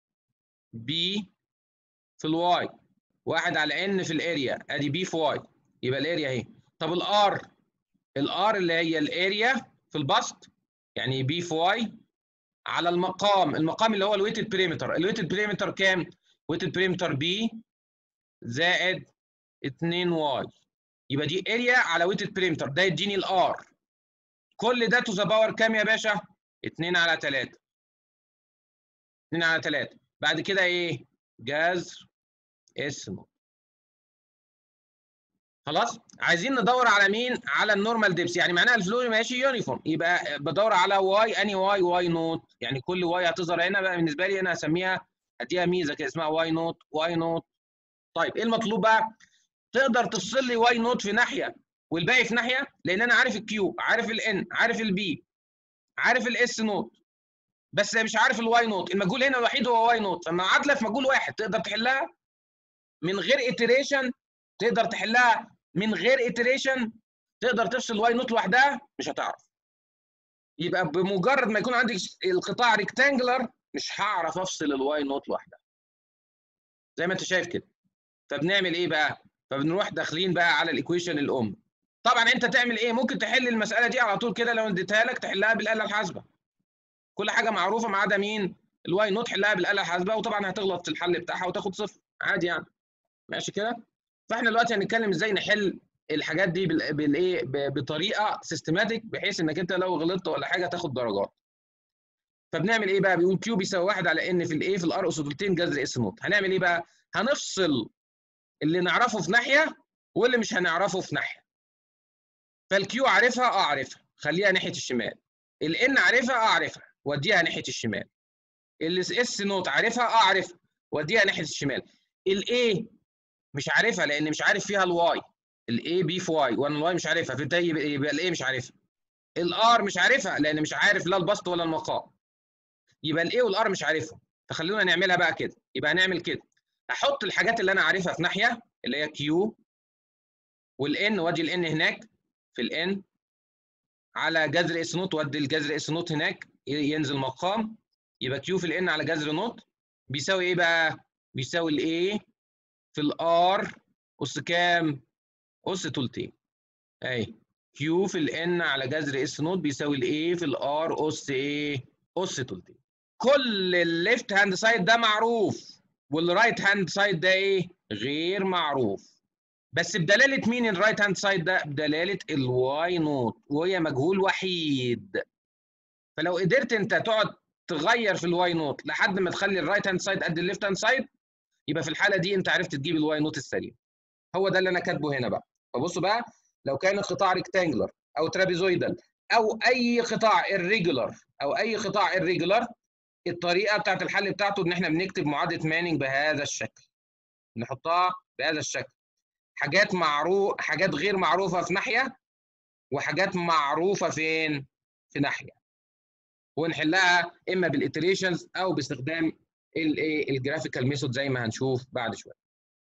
بي في الواي، واحد على ان في الاريا، ادي بي في واي، يبقى الاريا اهي. طب الار؟ الار اللي هي الاريا في البسط، يعني بي في واي، على المقام، المقام اللي هو الويتد بريمتر. الويتد بريمتر كام؟ ويتد بريمتر بي زائد اتنين واي، يبقى دي اريا على ويتد بريمتر، ده يديني الار. كل ده تو ذا باور كام يا باشا؟ اتنين على تلاتة. اتنين على تلاتة. بعد كده ايه؟ جذر اس نوت. خلاص. عايزين ندور على مين؟ على النورمال ديبس، يعني معناها الفلو ماشي يونيفورم، يبقى بدور على واي. اني واي؟ واي نوت، يعني كل واي هتظهر هنا بقى بالنسبه لي انا هسميها، اديها ميزه كده اسمها واي نوت. واي نوت. طيب ايه المطلوب بقى؟ تقدر تفصل لي واي نوت في ناحيه والباقي في ناحيه، لان انا عارف الكيو، عارف الان، عارف البي، عارف الاس نوت، بس مش عارف الواي نوت. المجهول هنا الوحيد هو واي نوت. فما معادله في مجهول واحد تقدر تحلها من غير iteration، تقدر تحلها من غير iteration، تقدر تفصل واي نوت لوحدها؟ مش هتعرف. يبقى بمجرد ما يكون عندك القطاع ريكتانجلر مش هعرف افصل الواي نوت لوحدها زي ما انت شايف كده. فبنعمل ايه بقى؟ فبنروح داخلين بقى على الايكويشن الام. طبعا انت تعمل ايه؟ ممكن تحل المساله دي على طول كده، لو اديتها لك تحلها بالاله الحاسبه. كل حاجه معروفه ما عدا مين؟ الواي نوت. حلها بالاله الحاسبه وطبعا هتغلط في الحل بتاعها وتاخد صفر عادي يعني. ماشي كده. فاحنا دلوقتي هنتكلم ازاي نحل الحاجات دي بالايه، بطريقه سيستماتيك، بحيث انك انت لو غلطت ولا حاجه تاخد درجات. فبنعمل ايه بقى؟ بيقول كيو بيساوي واحد على ان في الايه في الار اس ثلثين جذر اس نوت. هنعمل ايه بقى؟ هنفصل اللي نعرفه في ناحيه واللي مش هنعرفه في ناحيه. فالكيو عارفها؟ اه عارفها، خليها ناحيه الشمال. الان عارفها؟ اه عارفها، وديها ناحيه الشمال. الاس نوت عارفها؟ اه عارفها، وديها ناحيه الشمال. الاي مش عارفها لان مش عارف فيها الواي، الاي بي في واي وانا الواي مش عارفها، فبالتالي يبقى الاي مش عارفها. الار مش عارفها لان مش عارف لا البسط ولا المقام، يبقى الاي والار مش عارفهم. فخلونا نعملها بقى كده. يبقى هنعمل كده، هحط الحاجات اللي انا عارفها في ناحيه اللي هي كيو والان، وادي الان هناك في الان على جذر اس نوت، وادي الجذر اس نوت هناك ينزل مقام. يبقى كيو في الان على جذر نوت بيساوي ايه بقى؟ بيساوي الاي في الار اس كام؟ اس تلتين. اهي كيو في الان على جذر اس نوت بيساوي الاي في الار اس ايه؟ اس تلتين. كل الليفت هاند سايد ده معروف والرايت هاند سايد ده ايه؟ غير معروف. بس بدلاله مين الرايت هاند سايد ده؟ بدلاله الواي نوت، وهي مجهول وحيد. فلو قدرت انت تقعد تغير في الواي نوت لحد ما تخلي الرايت هاند سايد قد الليفت هاند سايد، يبقى في الحاله دي انت عرفت تجيب الواي نوت السليم. هو ده اللي انا كاتبه هنا بقى. فبصوا بقى، لو كان القطاع ريكتانجلر او ترابيزويدال او اي قطاع irregular او اي قطاع irregular، الطريقه بتاعت الحل بتاعته ان احنا بنكتب معادله مانينج بهذا الشكل، نحطها بهذا الشكل. حاجات معروف، حاجات غير معروفه في ناحيه، وحاجات معروفه فين؟ في ناحيه. ونحلها اما بالاتريشنز او باستخدام الايه الجرافيكال ميثود زي ما هنشوف بعد شويه.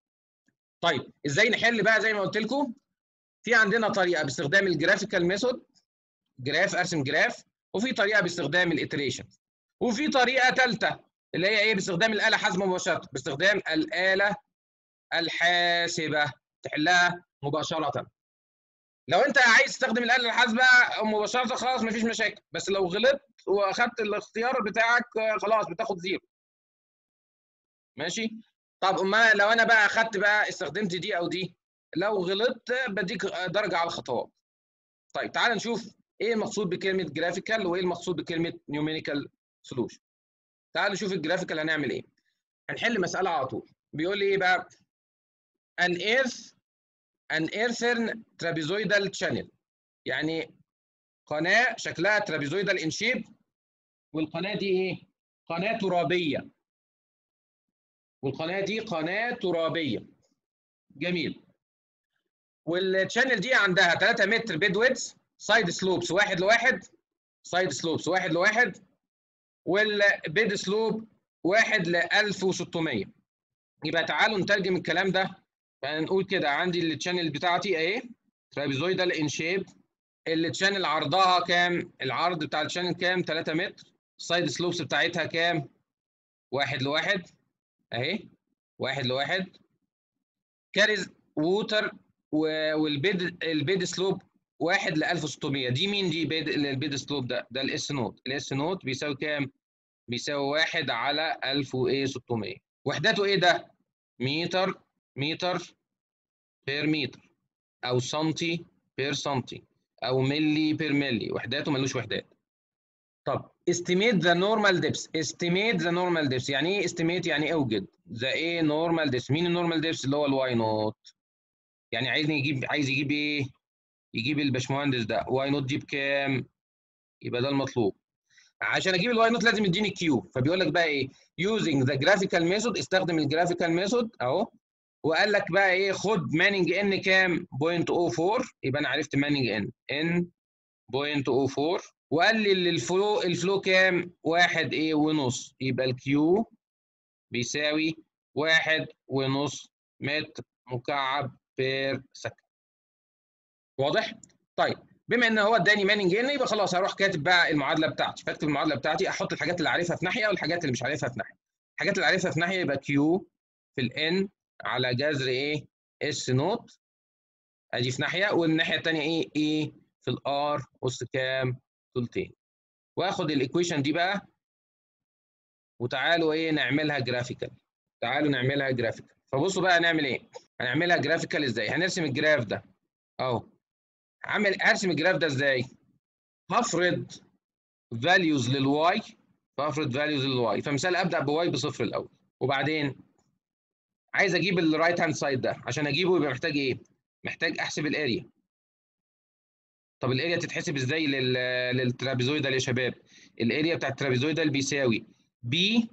طيب ازاي نحل بقى؟ زي ما قلت لكم في عندنا طريقه باستخدام الجرافيكال ميثود، جراف، ارسم جراف، وفي طريقه باستخدام الاتريشن، وفي طريقه ثالثه اللي هي ايه؟ باستخدام الاله الحاسبه مباشره، باستخدام الاله الحاسبه تحلها مباشره. لو انت عايز تستخدم الاله الحاسبه مباشره خلاص مفيش مشاكل، بس لو غلطت واخدت الاختيار بتاعك خلاص بتاخد زيرو. ماشي. طب ما لو انا بقى اخدت بقى استخدمت دي او دي، لو غلطت بديك درجه على الخطوات. طيب تعال نشوف ايه المقصود بكلمه جرافيكال وايه المقصود بكلمه نيوميريكال سولوشن. تعال نشوف الجرافيكال هنعمل ايه. هنحل مساله على طول. بيقول لي ايه بقى؟ an earth an earthen trapezoidal channel، يعني قناه شكلها ترابيزويدال ان شيب، والقناه دي ايه؟ قناه ترابيه، والقناه دي قناه ترابيه. جميل. والشانل دي عندها تلاتة متر بيد ويدث، سايد سلوبس واحد لواحد، سايد سلوبس واحد لواحد، والبيد سلوب واحد ل ألف وستمية. يبقى تعالوا نترجم الكلام ده. فنقول كده عندي التشانل بتاعتي اهي ترابيزويدال ان شيب، التشانل عرضها كام؟ العرض بتاع التشانل كام؟ تلاتة متر. السايد سلوبس بتاعتها كام؟ واحد لواحد اهي، واحد لواحد. كاريز ووتر، والبيد البيد سلوب واحد ل ألف وستمية. دي مين دي؟ بيد البيد سلوب ده ده الاس نوت. الاس نوت بيساوي كام؟ بيساوي واحد على ألف وستمية. وحداته ايه ده؟ متر متر بير متر، او سنتي بير سنتي، او ملي بير ملي. وحداته ملوش وحدات. طب estimate the normal depth. estimate the normal depth يعني ايه estimate؟ يعني اوجد the ايه normal depth. مين النورمال depth؟ اللي هو الواي نوت. يعني عايز يجيب عايز يجيب ايه؟ يجيب الباشمهندس ده واي نوت دي بكام؟ يبقى ده المطلوب. عشان اجيب الواي نوت لازم يديني كيو. فبيقول لك بقى ايه؟ using the graphical method. استخدم الجرافيكال ميثود اهو. وقال لك بقى ايه؟ خد ماننج ان كام؟ صفر فاصلة صفر أربعة. يبقى انا عرفت ماننج ان ان صفر فاصلة صفر أربعة. وقال لي الفلو الفلو كام؟ واحد ايه ونص. يبقى الكيو بيساوي واحد ونص متر مكعب بير سكند. واضح؟ طيب بما ان هو اداني ماننج ان، يبقى خلاص هروح كاتب بقى المعادله بتاعتي. فاكتب المعادله بتاعتي، احط الحاجات اللي عارفها في ناحيه والحاجات اللي مش عارفها في ناحيه. الحاجات اللي عارفها في ناحيه يبقى كيو في الان على جذر ايه؟ اس نوت. ادي في ناحيه، والناحيه الثانيه ايه؟ ايه في الار اس كام؟ ثلثين. واخد الايكويشن دي بقى، وتعالوا ايه نعملها جرافيكال. تعالوا نعملها جرافيكال. فبصوا بقى هنعمل ايه؟ هنعملها جرافيكال ازاي؟ هنرسم الجراف ده اهو. عامل هرسم الجراف ده ازاي؟ هفرض فاليوز للواي. فهفرض فاليوز للواي. فمثال ابدا بواي بصفر الاول. وبعدين عايز اجيب الرايت هاند سايد ده. عشان اجيبه يبقى محتاج ايه؟ محتاج احسب الاريا. طب الاريا تتحسب ازاي لل... للترابيزويدال يا شباب؟ الاريا بتاعت الترابيزويدال بيساوي بي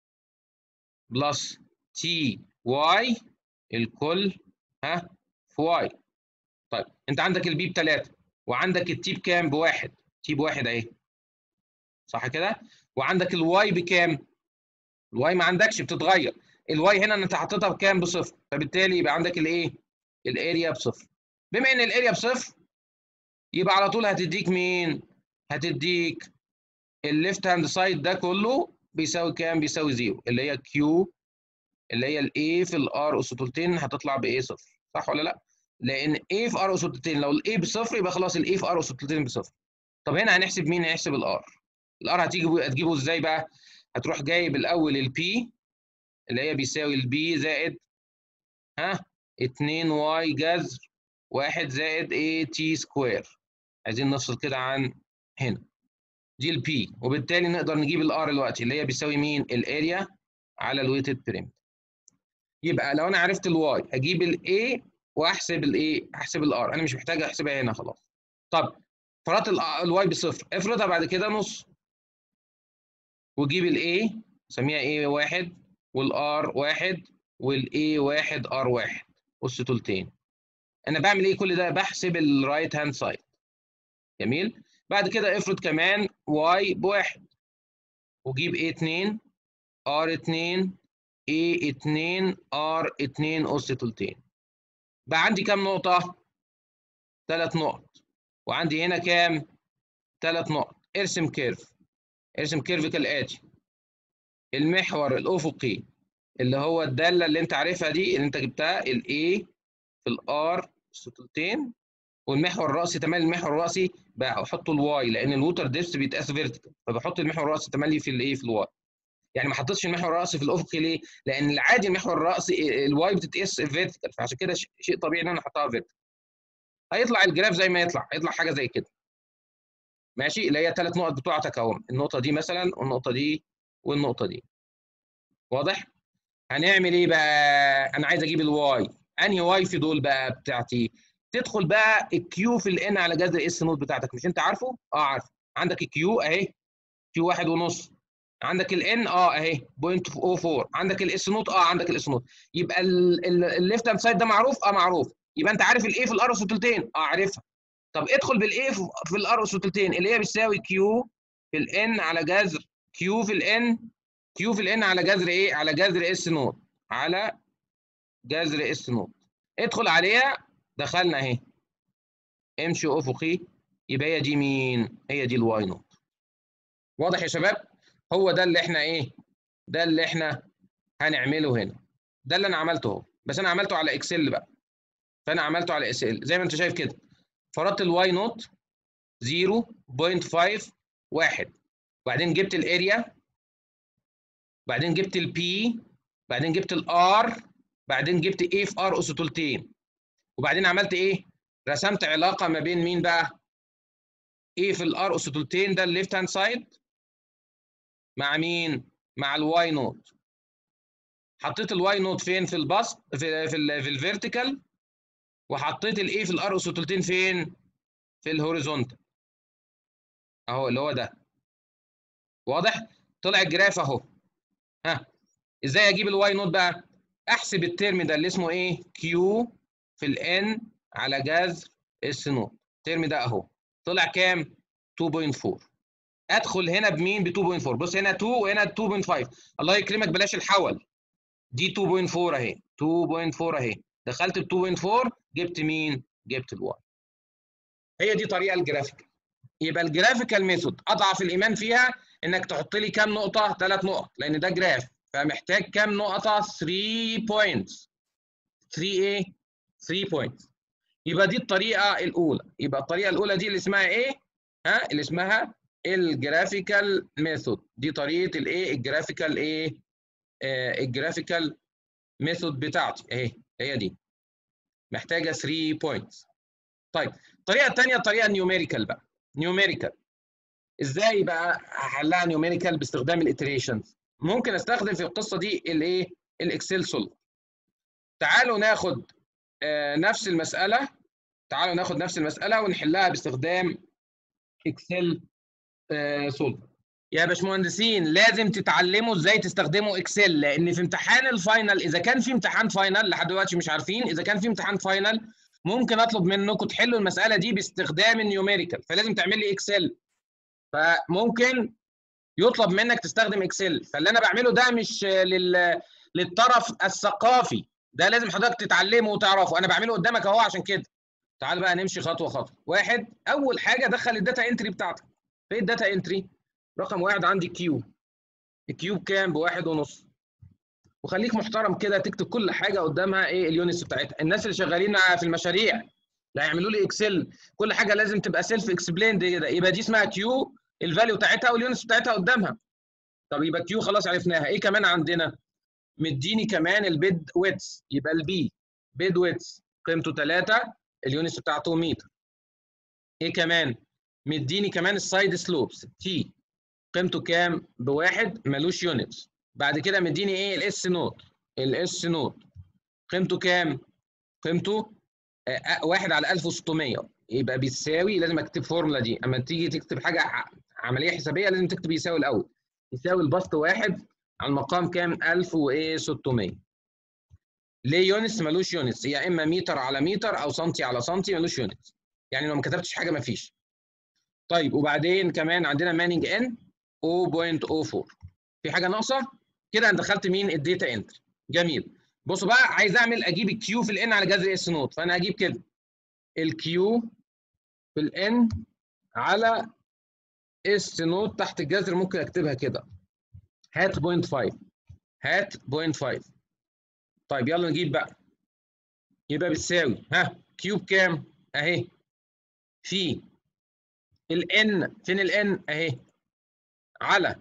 بلس تي واي الكل ها في واي. طيب انت عندك البي بثلاثة، وعندك التي بكام؟ بواحد. تي بواحد اهي، صح كده؟ وعندك الواي بكام؟ الواي ما عندكش، بتتغير. الواي هنا انت حاططها بكام؟ بصفر. فبالتالي يبقى عندك الايه؟ الاريا بصفر. بما ان الاريا بصفر، يبقى على طول هتديك مين؟ هتديك الليفت هاند سايد ده كله بيساوي كام؟ بيساوي زيرو. اللي هي كيو اللي هي الاي في الار اس ثلثين هتطلع بايه؟ صفر. صح ولا لا؟ لان اي في ار اس ثلثين، لو الاي بصفر يبقى خلاص الاي في ار اس ثلثين بصفر. طب هنا هنحسب مين؟ هنحسب الار. الار هتيجي هتجيبه ازاي بقى؟ هتروح جايب الاول البي اللي هي بيساوي البي زائد ها اتنين واي جذر واحد زائد ايه تي سكوير. عايزين نفصل كده عن هنا. دي البي، وبالتالي نقدر نجيب الار دلوقتي اللي هي بيساوي مين؟ الاريا على الويتد بريمتر. يبقى لو انا عرفت الواي اجيب الاي واحسب الايه؟ احسب الار. انا مش محتاج احسبها هنا خلاص. طب فرضت الواي بصفر، افرضها بعد كده نص، وجيب الاي سميها ايه واحد، والار واحد، والاي واحد ار واحد اس تلتين. انا بعمل ايه كل ده؟ بحسب الرايت هاند سايد. جميل. بعد كده افرض كمان واي بواحد، وجيب ايه اتنين ار اتنين ايه اتنين ار اتنين اس تلتين. بقى عندي كام نقطة؟ ثلاث نقط. وعندي هنا كام؟ ثلاث نقط. ارسم كيرف. ارسم كيرف كالآتي: المحور الأفقي اللي هو الدالة اللي أنت عارفها دي اللي أنت جبتها الA في الآر سطلتين، والمحور الرأسي تملي المحور الرأسي بحطه الواي لأن الووتر ديبس بيتقاس فيرتيكال، فبحط المحور الرأسي تملي في الإيه؟ في الواي. يعني ما حطيتش المحور الرأسي في الأفقي ليه؟ لأن العادي المحور الرأسي الواي بتتقاس فيرتيكال، فعشان كده شيء طبيعي إن أنا أحطها فيرتيكال. هيطلع الجراف زي ما يطلع، هيطلع حاجة زي كده. ماشي؟ اللي هي ثلاث نقط بتوعتك اهم، النقطه دي مثلا والنقطه دي والنقطه دي. واضح؟ هنعمل ايه بقى؟ انا عايز اجيب الواي. انهي واي في دول بقى بتاعتي؟ تدخل بقى الكيو في الان على جذر اس نوت بتاعتك. مش انت عارفه؟ اه عارفه. عندك الكيو اهي، كيو واحد ونص. عندك الان اه اهي صفر فاصلة صفر أربعة. عندك الاس نوت اه عندك الاس نوت. يبقى الليفت هاند سايد ده معروف؟ اه معروف. يبقى انت عارف الايه في الار اس ثلثين؟ اه عارفها. طب ادخل بالايه في الار اس ثلثين اللي هي بتساوي كيو في الان على جذر كيو في الان كيو في الان على جذر ايه؟ على جذر اس نوت على جذر اس نوت. ادخل عليها. دخلنا اهي. امشي افقي. يبقى هي دي مين؟ هي دي الواي نوت. واضح يا شباب؟ هو ده اللي احنا ايه؟ ده اللي احنا هنعمله هنا. ده اللي انا عملته اهو، بس انا عملته على اكسل بقى. فانا عملته على اكسل زي ما انت شايف كده. فرضت الواي نوت صفر فاصلة خمسة واحد، وبعدين جبت الاريا، بعدين جبت البي، بعدين جبت الار، بعدين جبت ايه في ار اس تلتين، وبعدين عملت ايه؟ رسمت علاقه ما بين مين بقى؟ ايه في الار اس تلتين ده الليفت هاند سايد مع مين؟ مع الواي نوت. حطيت الواي نوت فين؟ في البسط، في في ال في الفيرتيكال، وحطيت الايه في الار اس تلتين فين؟ في الهوريزونتال اهو اللي هو ده. واضح؟ طلع الجراف اهو. ها ازاي اجيب الواي نوت بقى؟ احسب الترم ده اللي اسمه ايه؟ كيو في الان على جذر اس نوت. الترم ده اهو طلع كام؟ اتنين فاصلة اربعة. ادخل هنا بمين؟ ب اتنين فاصلة اربعة. بص هنا اتنين وهنا اتنين فاصلة خمسة. الله يكرمك بلاش الحول، دي اتنين فاصلة اربعة اهي، اتنين فاصلة اربعة اهي. دخلت ب اتنين فاصلة اربعة جبت مين؟ جبت الواي. هي دي طريقه الجرافيكال. يبقى الجرافيكال ميثود اضعف الايمان فيها انك تحط لي كام نقطه؟ ثلاث نقط، لان ده جراف فمحتاج كام نقطه؟ تلاتة بوينتس. تلاتة ايه؟ تلاتة بوينتس. يبقى دي الطريقه الاولى. يبقى الطريقه الاولى دي اللي اسمها ايه؟ ها اللي اسمها الجرافيكال ميثود. دي طريقه الايه؟ الجرافيكال ايه؟ آه الجرافيكال ميثود بتاعتي اهي، هي دي محتاجه تلاتة بوينتس. طيب الطريقه الثانيه الطريقه النيوميريكال بقى. نيوميريكال ازاي بقى هحلها نيوميريكال؟ باستخدام الاتريشنز. ممكن استخدم في القصه دي الايه؟ الاكسل سولف. تعالوا ناخد آه نفس المساله، تعالوا ناخد نفس المساله ونحلها باستخدام اكسل آه سولف. يا باشمهندسين لازم تتعلموا ازاي تستخدموا اكسل، لان في امتحان الفاينل، اذا كان في امتحان فاينل لحد دلوقتي مش عارفين، اذا كان في امتحان فاينل ممكن اطلب منكم تحلوا المساله دي باستخدام النيوميريكال، فلازم تعمل لي اكسل. فممكن يطلب منك تستخدم اكسل. فاللي انا بعمله ده مش لل... للطرف الثقافي، ده لازم حضرتك تتعلمه وتعرفه. انا بعمله قدامك اهو عشان كده. تعال بقى نمشي خطوه خطوه. واحد، اول حاجه دخل الداتا انتري بتاعتك. فين الداتا انتري؟ رقم واحد عندي كيو. الكيو بكام؟ بواحد ونص. وخليك محترم كده تكتب كل حاجه قدامها ايه اليونتس بتاعتها. الناس اللي شغالين في المشاريع لا يعملوا لي اكسل، كل حاجه لازم تبقى سيلف اكسبليند كده. يبقى دي اسمها كيو، الفاليو بتاعتها واليونتس بتاعتها قدامها. طب يبقى كيو خلاص عرفناها. ايه كمان عندنا؟ مديني كمان البيد ويتس، يبقى البي بيد ويتس قيمته ثلاثة، اليونتس بتاعته متر. ايه كمان؟ مديني كمان السايد سلوبس تي قيمته كام؟ بواحد، ملوش يونتس. بعد كده مديني ايه؟ الاس نوت. الاس نوت قيمته كام؟ قيمته آه واحد على الف وستمية. يبقى بيساوي، لازم اكتب فورمولا دي اما تيجي تكتب حاجه عمليه حسابيه لازم تكتب يساوي الاول. يساوي البسط واحد على المقام كام؟ الف وستمية. ليه يونتس؟ ملوش يونتس، يا اما متر على متر او سنتي على سنتي، ملوش يونتس. يعني لو ما كتبتش حاجه ما فيش. طيب وبعدين كمان عندنا مانينج ان صفر فاصلة صفر اربعة. في حاجه ناقصه كده؟ انا دخلت مين؟ الداتا انتري. جميل. بصوا بقى، عايز اعمل اجيب الكيو في الان على جذر اس نوت، فانا هجيب كده الكيو في الان على اس نوت تحت الجذر. ممكن اكتبها كده، هات صفر فاصلة خمسة، هات صفر فاصلة خمسة. طيب يلا نجيب بقى. يبقى بتساوي ها كيو بكام؟ اهي في الان، فين الان؟ اهي على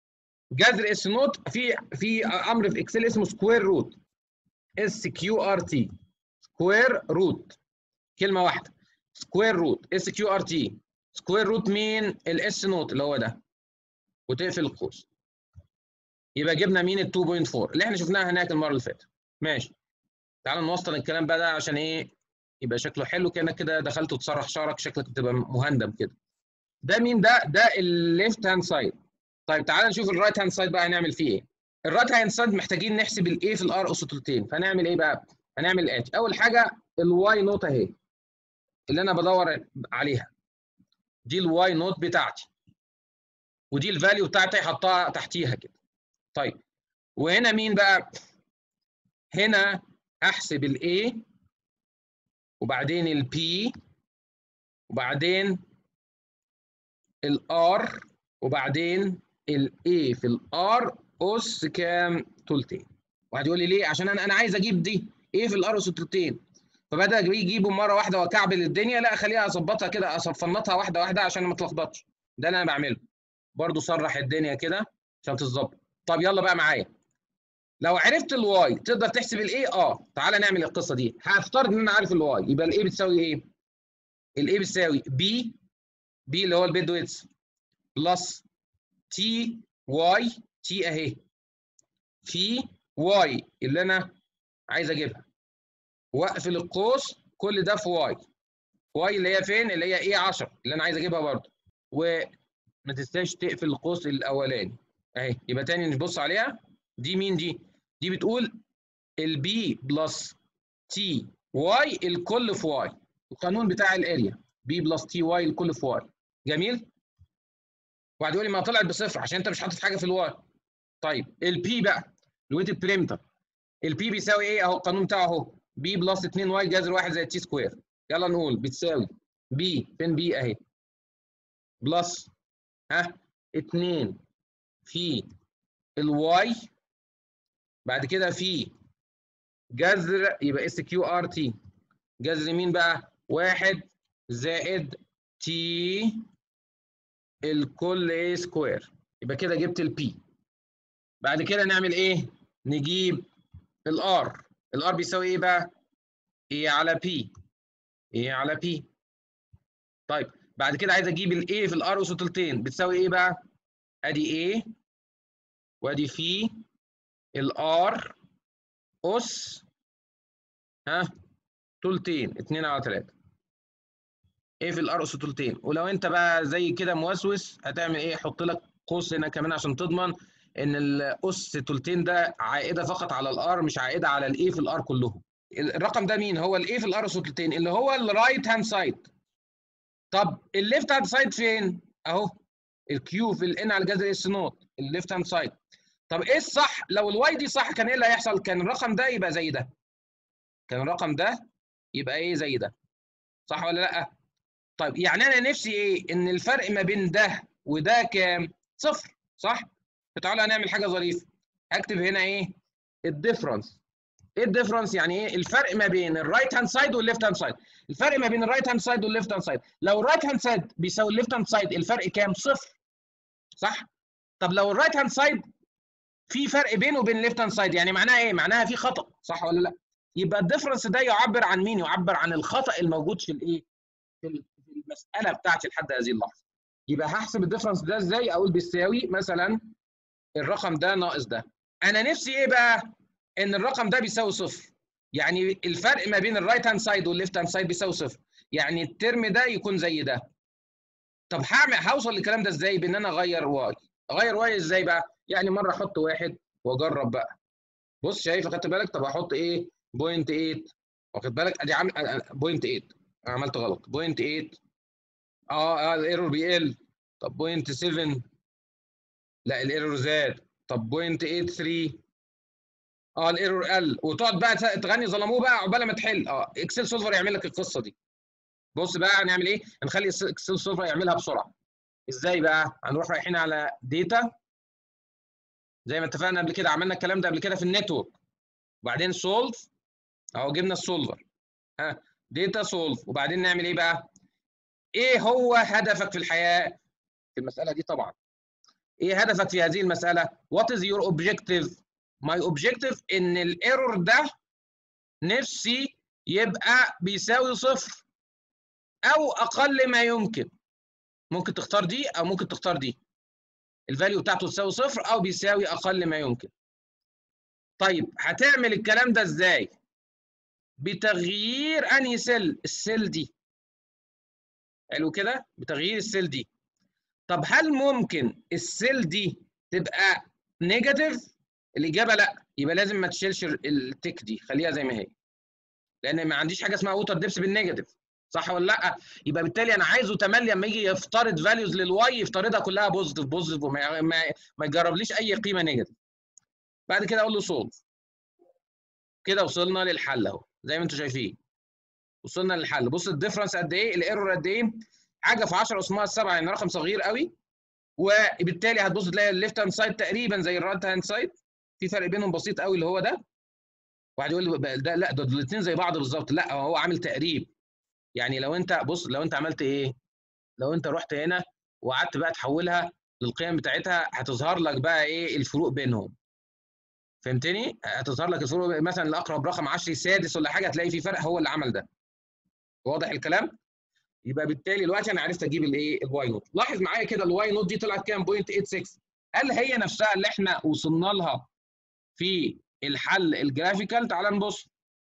جذر اس نوت. في في امر في اكسل اسمه سكوير روت، اس كيو ار تي، سكوير روت، كلمه واحده، سكوير روت اس كيو ار تي. سكوير روت مين؟ الاس نوت اللي هو ده، وتقفل القوس. يبقى جبنا مين؟ ال اتنين فاصلة اربعة اللي احنا شفناها هناك المره اللي فاتت. ماشي. تعال نوصل الكلام بقى ده عشان ايه يبقى شكله حلو، كانك كده دخلت وتسرح شعرك، شكلك بتبقى مهندم كده. ده مين ده؟ ده الليفت هاند سايد. طيب تعال نشوف الرايت هاند سايد بقى هنعمل فيه ايه. الرايت هاند سايد محتاجين نحسب الايه في الار اس تلتين، فهنعمل ايه بقى؟ هنعمل الاتي. اول حاجه الواي نوت اهي اللي انا بدور عليها، دي الواي نوت بتاعتي، ودي الفاليو بتاعتي حطها تحتيها كده. طيب وهنا مين بقى؟ هنا احسب الاي، وبعدين البي، وبعدين الار، وبعدين الاي في الار اس كام؟ تلتين. واحد يقول لي ليه؟ عشان انا انا عايز اجيب دي ايه في الار اس تلتين. فبدا يجيبوا مره واحده واكعبل الدنيا، لا خليها اظبطها كده، اصفنطها واحده واحده عشان ما تلخبطش. ده اللي انا بعمله. برضو صرح الدنيا كده عشان تتظبط. طب يلا بقى معايا. لو عرفت الواي تقدر تحسب الاي. اه تعالى نعمل القصه دي. هفترض ان انا عارف الواي، يبقى الاي بتساوي ايه؟ الاي بتساوي بي، بي اللي هو البيد ويتس، بلس تي واي، تي اهي، في واي اللي انا عايز اجيبها، واقفل القوس، كل ده في واي. واي اللي هي فين؟ اللي هي ايه عشرة اللي انا عايز اجيبها برضه. وما تنساش تقفل القوس الاولاني اهي. يبقى تاني نبص عليها. دي مين دي؟ دي بتقول البي بلس تي واي الكل في واي، القانون بتاع الاريا، بي بلس تي واي الكل في واي. جميل. واحد يقول لي ما طلعت بصفر عشان انت مش حاطط حاجه في الواي. طيب البي بقى، الويتد بريمتر، البي بيساوي ايه؟ اهو القانون بتاعه اهو، بي بلس اتنين واي جذر واحد زائد تي سكوير. يلا نقول بتساوي بي، فين بي اهي، بلس ها اتنين في الواي، بعد كده في جذر، يبقى اس كيو ار تي، جذر مين بقى؟ واحد زائد تي الكل ايه سكوير. يبقى كده جبت البي. بعد كده نعمل ايه؟ نجيب الار. الار بيساوي ايه بقى؟ ايه على بي، ايه على بي. طيب بعد كده عايز اجيب الايه في الار اس تلتين، بتساوي ايه بقى؟ ادي ايه وادي في الار اس ها تلتين، اتنين على تلاتة. ايه في الار اس تلتين. ولو انت بقى زي كده موسوس هتعمل ايه؟ حط لك قوس هنا كمان عشان تضمن ان الاس تلتين ده عائده فقط على الار، مش عائده على الايه في الار كلهم. الرقم ده مين؟ هو الايه في الار اس تلتين اللي هو الرايت هاند سايد. طب الليفت هاند سايد فين؟ اهو الكيو في الان على جذر اس نوت، الليفت هاند سايد. طب ايه الصح؟ لو الواي دي صح كان ايه اللي هيحصل؟ كان الرقم ده يبقى زي ده، كان الرقم ده يبقى ايه زي ده، صح ولا لا؟ طيب يعني انا نفسي ايه؟ ان الفرق ما بين ده وده كام؟ صفر، صح؟ فتعالى هنعمل حاجه ظريفه. هكتب هنا ايه؟ الديفرنس. ايه الديفرنس؟ يعني ايه الفرق ما بين الرايت هاند سايد والليفت هاند سايد. الفرق ما بين الرايت هاند سايد والليفت هاند سايد، لو الرايت هاند سايد بيساوي الليفت هاند سايد الفرق كام؟ صفر، صح؟ طب لو الرايت هاند سايد في فرق بينه وبين الليفت هاند سايد، يعني معناها ايه؟ معناها في خطا، صح ولا لا؟ يبقى الديفرنس ده يعبر عن مين؟ يعبر عن الخطا الموجود في الايه؟ في المساله بتاعتي لحد هذه اللحظه. يبقى هحسب الديفرنس ده ازاي؟ اقول بيساوي مثلا الرقم ده ناقص ده. انا نفسي ايه بقى؟ ان الرقم ده بيساوي صفر، يعني الفرق ما بين الرايت هاند سايد والليفت هاند سايد بيساوي صفر، يعني الترم ده يكون زي ده. طب هعمل هوصل للكلام ده ازاي؟ بان انا اغير واي. اغير واي ازاي بقى؟ يعني مره احط واحد واجرب بقى. بص شايف؟ خدت بالك؟ طب احط ايه؟ بوينت تمانية، واخد بالك؟ ادي عامل بوينت تمانية، عملت غلط. بوينت تمانية، اه اه الايرور بيقل. طب بوينت سبعة، لا الايرور زاد. طب بوينت تمانية تلاتة، اه الايرور قل. وتقعد بقى تغني ظلموه بقى عقبال ما تحل. اه اكسل سولفر يعمل لك القصه دي. بص بقى هنعمل ايه؟ هنخلي اكسل سولفر يعملها بسرعه. ازاي بقى؟ هنروح رايحين على داتا، زي ما اتفقنا قبل كده، عملنا الكلام ده قبل كده في النتورك. وبعدين سولف، اهو جبنا السولفر، ها داتا سولف. وبعدين نعمل ايه بقى؟ ايه هو هدفك في الحياه في المساله دي طبعا؟ ايه هدفك في هذه المساله؟ What is your objective؟ My objective ان الايرور ده نفسي يبقى بيساوي صفر او اقل ما يمكن. ممكن تختار دي او ممكن تختار دي، الفاليو بتاعته تساوي صفر او بيساوي اقل ما يمكن. طيب هتعمل الكلام ده ازاي؟ بتغيير انهي سيل؟ السيل دي. حلو كده؟ بتغيير السيل دي. طب هل ممكن السيل دي تبقى نيجاتيف؟ الاجابه لا، يبقى لازم ما تشيلش التك دي، خليها زي ما هي، لان ما عنديش حاجه اسمها ووتر ديبس بالنيجاتيف، صح ولا لا؟ يبقى بالتالي انا عايزه تملي لما يجي يفترض فاليوز للواي يفترضها كلها بوزيتيف بوزيتيف، وما ما, ما يجربليش اي قيمه نيجاتيف. بعد كده اقول له سولف. كده وصلنا للحل اهو زي ما انتم شايفين، وصلنا للحل. بص الديفرنس قد ايه، الايرور قد ايه، حاجه في عشرة اسمها سبعة، يعني رقم صغير قوي. وبالتالي هتبص تلاقي الليفت هاند سايد تقريبا زي الرايت هاند سايد، في فرق بينهم بسيط قوي اللي هو ده. واحد يقول لي ده لا ده الاثنين زي بعض بالظبط، لا هو عامل تقريب. يعني لو انت بص، لو انت عملت ايه، لو انت رحت هنا وقعدت بقى تحولها للقيم بتاعتها، هتظهر لك بقى ايه الفروق بينهم. فهمتني؟ هتظهر لك الفروق، مثلا الاقرب رقم عشري سادس ولا حاجه، هتلاقي في فرق، هو اللي عمل ده. واضح الكلام؟ يبقى بالتالي دلوقتي انا عرفت اجيب الايه الواي نوت. لاحظ معايا كده الواي نوت دي طلعت كام؟ صفر فاصلة ستة وثمانين. هل هي نفسها اللي احنا وصلنا لها في الحل الجرافيكال؟ تعال نبص،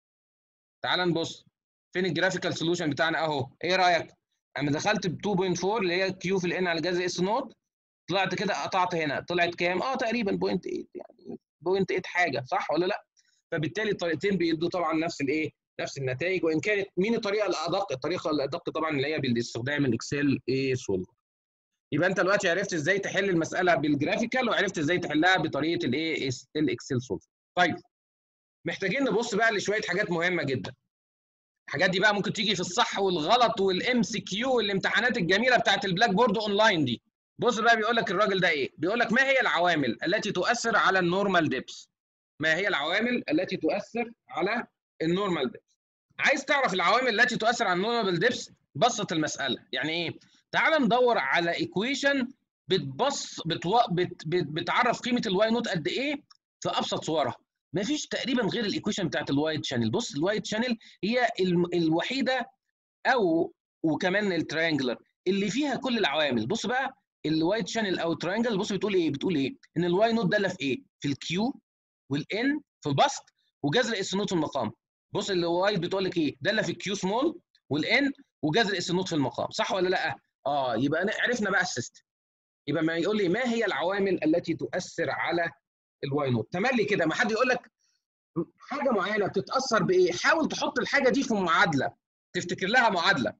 تعال نبص فين الجرافيكال سوليوشن بتاعنا اهو. ايه رايك؟ انا دخلت ب اتنين فاصلة اربعة اللي هي كيو في الان على جذر اس نوت، طلعت كده قطعت هنا، طلعت كام؟ اه تقريبا صفر فاصلة تمانية، يعني صفر فاصلة تمانية حاجه، صح ولا لا؟ فبالتالي الطريقتين بيدوا طبعا نفس الايه؟ نفس النتائج. وان كانت مين الطريقه الادق؟ الطريقه الادق طبعا اللي هي باستخدام الاكسل ايه سولفر. يبقى انت دلوقتي عرفت ازاي تحل المساله بالجرافيكال، وعرفت ازاي تحلها بطريقه الايه الاكسل سولفر. طيب محتاجين نبص بقى لشويه حاجات مهمه جدا. الحاجات دي بقى ممكن تيجي في الصح والغلط والام سي كيو والامتحانات الجميله بتاعت البلاك بورد اونلاين دي. بص بقى بيقول لك الراجل ده ايه؟ بيقول لك ما هي العوامل التي تؤثر على النورمال ديبس؟ ما هي العوامل التي تؤثر على النورمال ديبس؟ عايز تعرف العوامل التي تؤثر على النورمال ديبس؟ بسط المساله. يعني ايه؟ تعال ندور على ايكويشن بتبص بتو... بت... بت... بتعرف قيمه الواي نوت قد ايه في ابسط صورها. مفيش تقريبا غير الايكويشن بتاعت الوايت شانل. بص الوايت شانل هي ال... الوحيده، او وكمان التريانجلر اللي فيها كل العوامل. بص بقى الوايت شانل او التريانجل، بص بتقول ايه؟ بتقول ايه؟ ان الواي نوت داله في ايه؟ في الكيو والان في البسط وجذر اس نوت في المقام. بص الواي بتقول لك ايه؟ داله في الكيو سمول والان وجذر اس نوت في المقام، صح ولا لا؟ اه يبقى عرفنا بقى السيستم. يبقى ما يقول لي ما هي العوامل التي تؤثر على الواي نوت؟ تملي كده ما حد يقول لك حاجه معينه بتتاثر بايه، حاول تحط الحاجه دي في معادله، تفتكر لها معادله.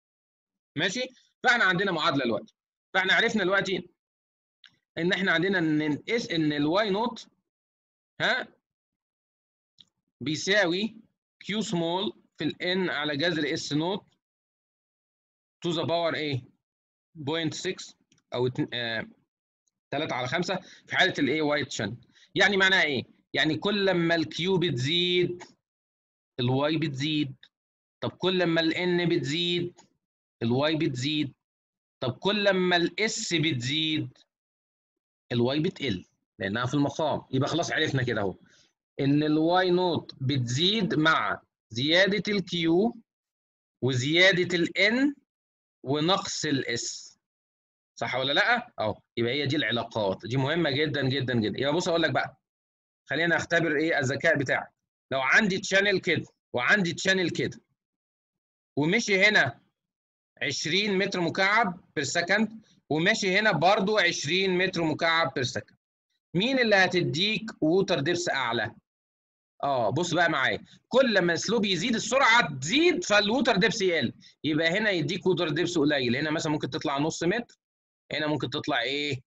ماشي؟ فاحنا عندنا معادله دلوقتي. فاحنا عرفنا دلوقتي ان احنا عندنا ان اس ان الواي نوت ها بيساوي كيو سمول في الان على جذر اس نوت تو ذا باور ايه؟ صفر فاصلة ستة او ثلاثة على خمسة في حاله الايه وايت شانل. يعني معناها ايه؟ يعني كل ما الكيو بتزيد الواي بتزيد. طب كل ما الان بتزيد الواي بتزيد. طب كل ما الاس بتزيد الواي بتقل لانها في المقام. يبقى خلاص عرفنا كده اهو ان الواي نوت بتزيد مع زياده الكيو وزياده الان ونقص الاس، صح ولا لا؟ اهو يبقى هي دي العلاقات دي مهمه جدا جدا جدا. يبقى بص اقول لك بقى، خلينا اختبر ايه الذكاء بتاعك. لو عندي تشانل كده وعندي تشانل كده ومشي هنا عشرين متر مكعب بير سكند وماشي هنا برضو عشرين متر مكعب بير سكند، مين اللي هتديك ووتر ديبس اعلى؟ اه بص بقى معايا، كل ما السلوب يزيد السرعه تزيد فالووتر ديبس يقل. يبقى هنا يديك ووتر ديبس قليل، هنا مثلا ممكن تطلع نص متر، هنا ممكن تطلع ايه؟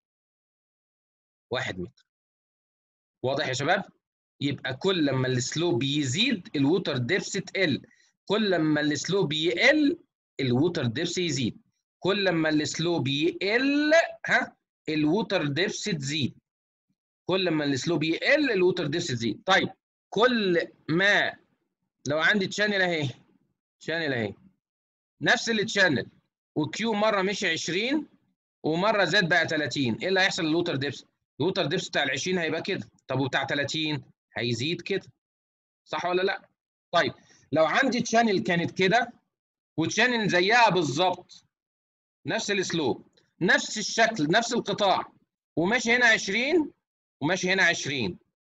واحد متر. واضح يا شباب؟ يبقى كل ما السلوب يزيد الووتر ديبس تقل، كل ما السلوب يقل الووتر ديبس يزيد، كل ما السلوب يقل ها الووتر ديبس تزيد، كل ما السلوب يقل الووتر ديبس تزيد. طيب كل ما لو عندي تشانل اهي، تشانل اهي نفس التشانل وكيو مره مشي عشرين ومره زاد بقى ثلاثين، ايه اللي هيحصل للووتر ديبس؟ الووتر ديبس بتاع ال عشرين هيبقى كده، طب وبتاع ثلاثين هيزيد كده، صح ولا لا؟ طيب لو عندي تشانل كانت كده وتشانل زيها بالظبط نفس الاسلوب نفس الشكل نفس القطاع وماشي هنا عشرين وماشي هنا عشرين،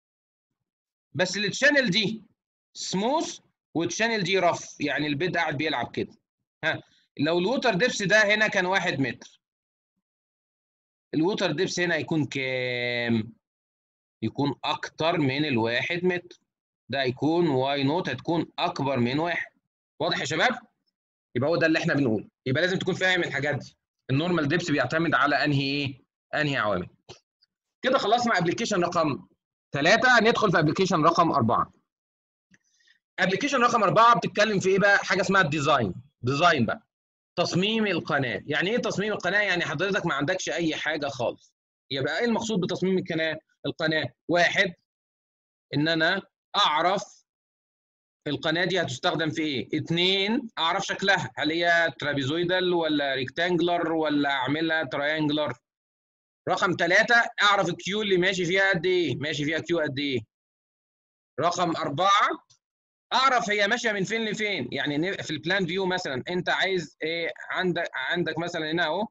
بس التشانل دي سموث والتشانل دي رف، يعني البيد قاعد بيلعب كده. ها لو الووتر ديبس ده هنا كان واحد متر، الووتر ديبس هنا يكون كام؟ يكون اكتر من الواحد متر، ده يكون واي نوت هتكون اكبر من واحد. واضح يا شباب؟ يبقى هو ده اللي احنا بنقوله. يبقى لازم تكون فاهم الحاجات دي. النورمال ديبس بيعتمد على انهي ايه؟ انهي عوامل. كده خلصنا ابلكيشن رقم ثلاثة، ندخل في ابلكيشن رقم أربعة. ابلكيشن رقم أربعة بتتكلم في ايه بقى؟ حاجه اسمها الديزاين. ديزاين بقى تصميم القناه. يعني ايه تصميم القناه؟ يعني حضرتك ما عندكش اي حاجه خالص. يبقى ايه المقصود بتصميم القناه؟ القناه واحد ان انا اعرف القناه دي هتستخدم في ايه؟ اتنين، اعرف شكلها، هل هي ترابيزويدال ولا ريكتانجلر ولا اعملها تراينجلر. رقم ثلاثة، اعرف الكيو اللي ماشي فيها قد ايه، ماشي فيها كيو قد ايه. رقم أربعة، اعرف هي ماشيه من فين لفين، يعني في البلان فيو مثلا انت عايز ايه، عندك عندك مثلا هنا اهو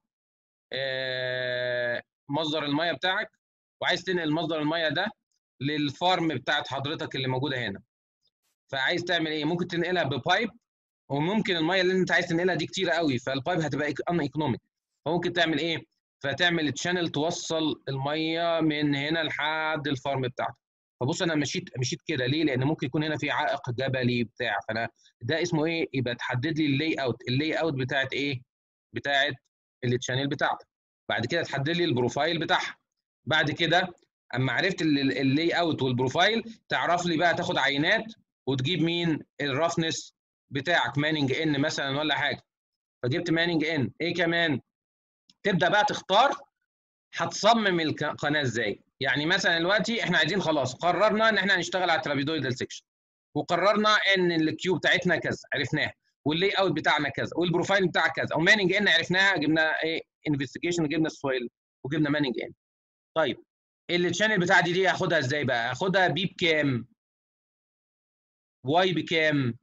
آه، مصدر الميه بتاعك، وعايز تنقل مصدر الميه ده للفارم بتاعت حضرتك اللي موجوده هنا. فعايز تعمل ايه؟ ممكن تنقلها ببايب، وممكن الميه اللي انت عايز تنقلها دي كتيره قوي، فالبايب هتبقى ان ايكونوميك. فممكن تعمل ايه؟ فتعمل تشانل توصل الميه من هنا لحد الفارم بتاعتك. فبص انا مشيت مشيت كده ليه؟ لان ممكن يكون هنا في عائق جبلي بتاع، فانا ده اسمه ايه؟ يبقى تحدد لي اللاي اوت، اللاي اوت بتاعت ايه؟ بتاعت التشانل بتاعتك. بعد كده تحدد لي البروفايل بتاعها. بعد كده اما عرفت اللاي اوت والبروفايل، تعرف لي بقى تاخد عينات وتجيب مين؟ الرفنس بتاعك، ماننج ان مثلا ولا حاجه. فجبت ماننج ان، ايه كمان؟ تبدا بقى تختار هتصمم القناه ازاي. يعني مثلا دلوقتي احنا عايزين خلاص قررنا ان احنا هنشتغل على الترابيزويدال سيكشن، وقررنا ان الكيو بتاعتنا كذا عرفناها، واللي اوت بتاعنا كذا، والبروفايل بتاعك كذا، وماننج ان عرفناها، جبنا ايه؟ انفستيجيشن، جبنا السويل، وجبنا ماننج ان. طيب الشانل بتاعتي دي هاخدها ازاي بقى؟ هاخدها بي بكام؟ واي بكام؟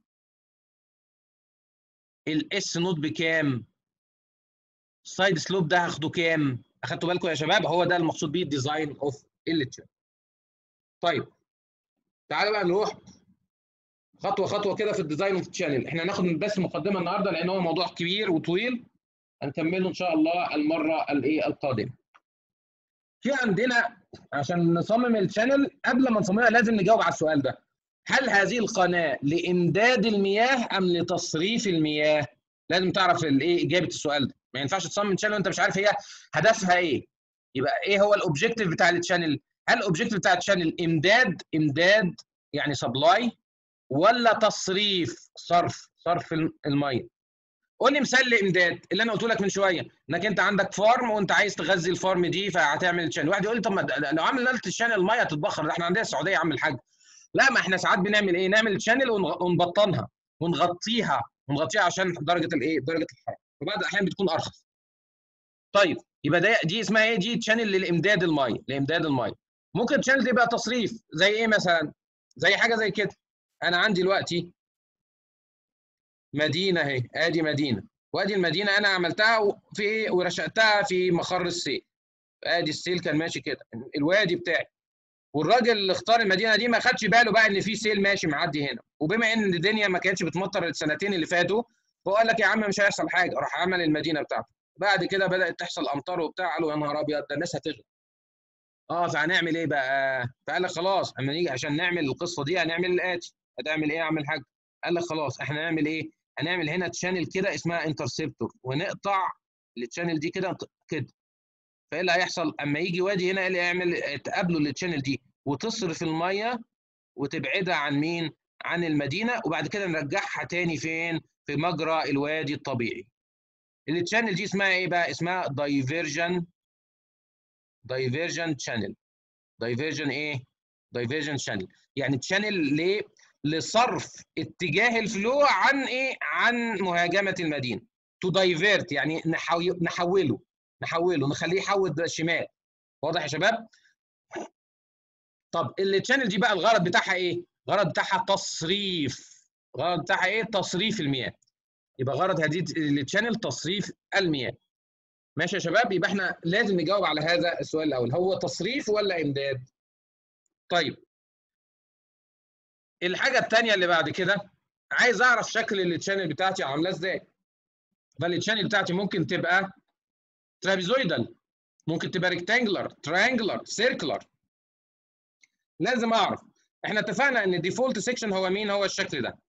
الاس نوت بكام؟ السايد سلوب ده هاخده كام؟ اخدتوا بالكم يا شباب؟ هو ده المقصود بيه الديزاين اوف التشانل. طيب تعالوا بقى نروح خطوه خطوه كده في الديزاين اوف التشانل. احنا هناخد بس مقدمه النهارده لان هو موضوع كبير وطويل، هنكمله ان شاء الله المره الايه القادمه. في عندنا عشان نصمم الشانل، قبل ما نصممها لازم نجاوب على السؤال ده: هل هذه القناه لامداد المياه ام لتصريف المياه؟ لازم تعرف الايه اجابه السؤال ده. ما ينفعش تصمم شانل وانت مش عارف هي هدفها ايه. يبقى ايه هو الاوبجيكتيف بتاع الشانل؟ هل الاوبجيكتيف بتاع الشانل امداد امداد يعني سبلاي، ولا تصريف صرف صرف الميه؟ قول لي مثال لامداد اللي انا قلت لك من شويه، انك انت عندك فارم وانت عايز تغذي الفارم دي فهتعمل شانل. واحد يقول لي طب ما لو عملت الشانل الميه تتبخر، ده احنا عندنا السعوديه يا عم الحاج. لا، ما احنا ساعات بنعمل ايه؟ نعمل شانل ونبطنها ونغطيها ونغطيها عشان درجه الايه؟ درجه الحراره، وبعض الاحيان بتكون ارخص. طيب يبقى ده دي اسمها ايه؟ دي شانل للامداد الميه، لامداد الميه. ممكن شانل تبقى تصريف، زي ايه مثلا؟ زي حاجه زي كده. انا عندي دلوقتي مدينه اهي، ادي مدينه، وادي المدينه انا عملتها في ايه؟ ورشقتها في مخر السيل. ادي السيل كان ماشي كده، الوادي بتاعي. والراجل اللي اختار المدينه دي ما خدش باله بقى ان في سيل ماشي معدي هنا، وبما ان الدنيا ما كانتش بتمطر السنتين اللي فاتوا، هو قال لك يا عم مش هيحصل حاجه، راح عمل المدينه بتاعته. بعد كده بدات تحصل امطار وبتاع، قالوا يا نهار ابيض ده الناس هتغرق. اه فهنعمل ايه بقى؟ فقال لك خلاص اما نيجي عشان نعمل القصه دي هنعمل الاتي. هتعمل ايه يا عم الحاج؟ قال لك خلاص احنا هنعمل ايه؟ هنعمل هنا تشانل كده اسمها انترسبتور، ونقطع التشانل دي كده كده. فايه اللي هيحصل؟ اما يجي وادي هنا، اللي يعمل تقابله التشانل دي وتصرف الميه وتبعدها عن مين؟ عن المدينه، وبعد كده نرجعها تاني فين؟ في مجرى الوادي الطبيعي. التشانل دي اسمها ايه بقى؟ اسمها دايفيرجن دايفيرجن شانل. دايفيرجن ايه؟ دايفيرجن شانل. يعني تشانل ليه؟ لصرف اتجاه الفلو عن ايه؟ عن مهاجمه المدينه. تو دايفيرت يعني نحوله نحوله نخليه يحول شمال. واضح يا شباب؟ طب التشانل دي بقى الغرض بتاعها ايه؟ الغرض بتاعها تصريف. الغرض بتاعها ايه؟ تصريف المياه. يبقى غرض هذه التشانل تصريف المياه. ماشي يا شباب؟ يبقى احنا لازم نجاوب على هذا السؤال الاول، هو تصريف ولا امداد؟ طيب الحاجه الثانيه اللي بعد كده، عايز اعرف شكل التشانل بتاعتي عامله ازاي. فالتشانل بتاعتي ممكن تبقى ترابيزويدال، ممكن تبقى ريكتانجلر، تريانجلر، سيركلر. لازم اعرف. احنا اتفقنا ان الديفولت سيكشن هو مين؟ هو الشكل ده.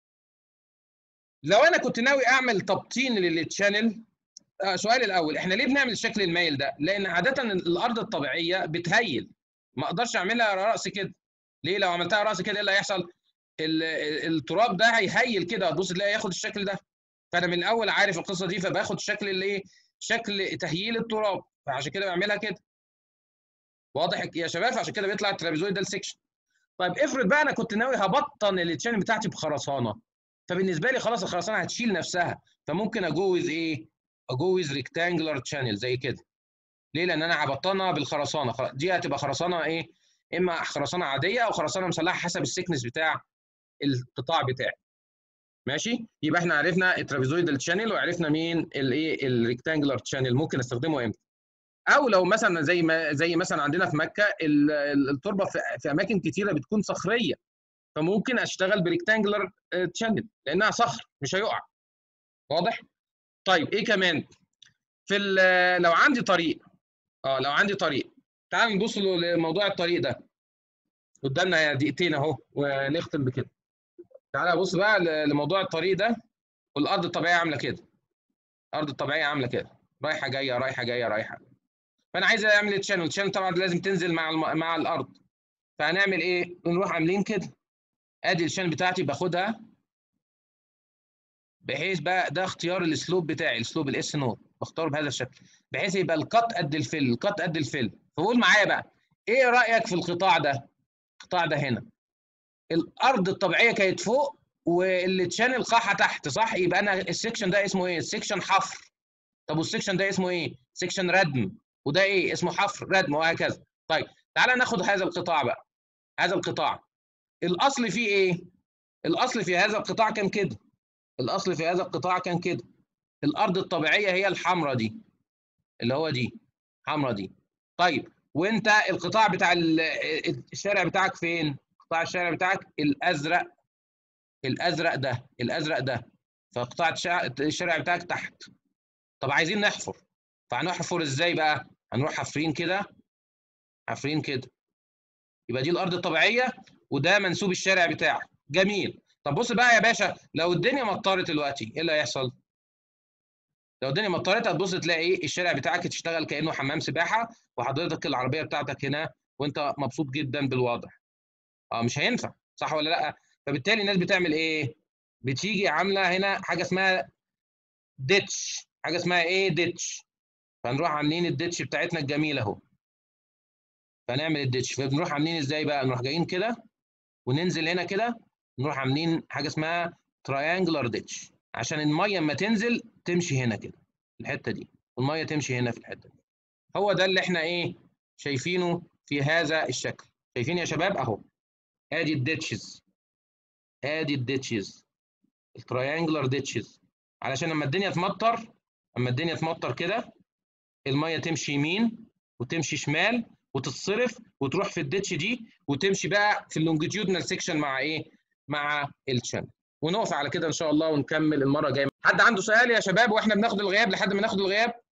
لو انا كنت ناوي اعمل تبطين للتشانل، آه سؤال الاول، احنا ليه بنعمل الشكل المايل ده؟ لان عاده الارض الطبيعيه بتهيل، ما اقدرش اعملها راس كده. ليه؟ لو عملتها راس كده ايه اللي هيحصل؟ التراب ده هيهيل كده، هتبص تلاقي ياخد الشكل ده. فانا من الاول عارف القصه دي، فباخد شكل الايه؟ شكل تهييل التراب، فعشان كده بعملها كده. واضح يا شباب؟ عشان كده بيطلع الترابيزويدال سيكشن. طيب افرض بقى انا كنت ناوي هبطن التشانل بتاعتي بخرسانه، فبالنسبه لي خلاص الخرسانه هتشيل نفسها، فممكن اجوز ايه؟ اجوز ريكتانجلر تشانل زي كده. ليه؟ لان انا هبطنها بالخرسانه، دي هتبقى خرسانه ايه؟ اما خرسانه عاديه او خرسانه مسلحه حسب السكنس بتاع القطاع بتاعي. ماشي؟ يبقى احنا عرفنا الترابيزويدال تشانل وعرفنا مين الايه الريكتانجلر تشانل ممكن استخدمه امتى. او لو مثلا زي ما زي مثلا عندنا في مكه التربه في, في اماكن كتيره بتكون صخريه، فممكن اشتغل بريكتانجلر تشانل لانها صخر مش هيقع. واضح؟ طيب ايه كمان؟ في لو عندي طريق، اه لو عندي طريق، تعال نبص لموضوع الطريق ده. قدامنا دقيقتين اهو ونختم بكده. تعالى بص بقى لموضوع الطريق ده. والارض الطبيعيه عامله كده. الارض الطبيعيه عامله كده، رايحه جايه رايحه جايه رايحه. فانا عايز اعمل تشانل، التشانل طبعا لازم تنزل مع الم... مع الارض. فهنعمل ايه؟ نروح عاملين كده. ادي الشانل بتاعتي باخدها، بحيث بقى ده اختيار الاسلوب بتاعي، الاسلوب الاس نوت بختاره بهذا الشكل، بحيث يبقى القط قد الفل، القط قد الفل. فقول معايا بقى، ايه رايك في القطاع ده؟ القطاع ده هنا الارض الطبيعيه كانت فوق والتشانل قاعها تحت، صح؟ يبقى انا السكشن ده اسمه ايه؟ السكشن حفر. طب والسكشن ده اسمه ايه؟ سكشن ردم. وده ايه؟ اسمه حفر ردم وهكذا. طيب تعالى ناخد هذا القطاع بقى. هذا القطاع الاصل فيه ايه؟ الاصل في هذا القطاع كان كده. الاصل في هذا القطاع كان كده. الارض الطبيعيه هي الحمراء دي، اللي هو دي حمراء دي. طيب وانت القطاع بتاع الشارع بتاعك فين؟ قطاع الشارع بتاعك الازرق، الازرق ده، الازرق ده. فقطاع الشارع بتاعك تحت. طب عايزين نحفر، فهنحفر ازاي بقى؟ هنروح حافرين كده، حافرين كده. يبقى دي الارض الطبيعيه وده منسوب الشارع بتاعك. جميل. طب بص بقى يا باشا، لو الدنيا مطرت دلوقتي ايه اللي هيحصل؟ لو الدنيا مطرت هتبص تلاقي ايه؟ الشارع بتاعك تشتغل كانه حمام سباحه، وحضرتك العربيه بتاعتك هنا وانت مبسوط جدا بالوضع. اه مش هينفع، صح ولا لا؟ فبالتالي الناس بتعمل ايه؟ بتيجي عامله هنا حاجه اسمها ديتش، حاجه اسمها ايه؟ ديتش. فنروح عاملين الديتش بتاعتنا الجميله اهو. فنعمل الديتش، فبنروح عاملين ازاي بقى؟ نروح جايين كده وننزل هنا كده، نروح عاملين حاجه اسمها تراينجلر ديتش، عشان الميه اما تنزل تمشي هنا كده الحته دي، والميه تمشي هنا في الحته دي. هو ده اللي احنا ايه؟ شايفينه في هذا الشكل. شايفين يا شباب اهو؟ ادي الديتشز، ادي الديتشز، التراينجلر ديتشز، علشان لما الدنيا تمطر، اما الدنيا تمطر كده الميه تمشي يمين وتمشي شمال وتتصرف وتروح في الديتش دي وتمشي بقى في اللونجيتيودنال سيكشن مع ايه؟ مع الشانل. ونقف على كده ان شاء الله ونكمل المره الجايه. حد عنده سؤال يا شباب واحنا بناخد الغياب لحد ما ناخد الغياب؟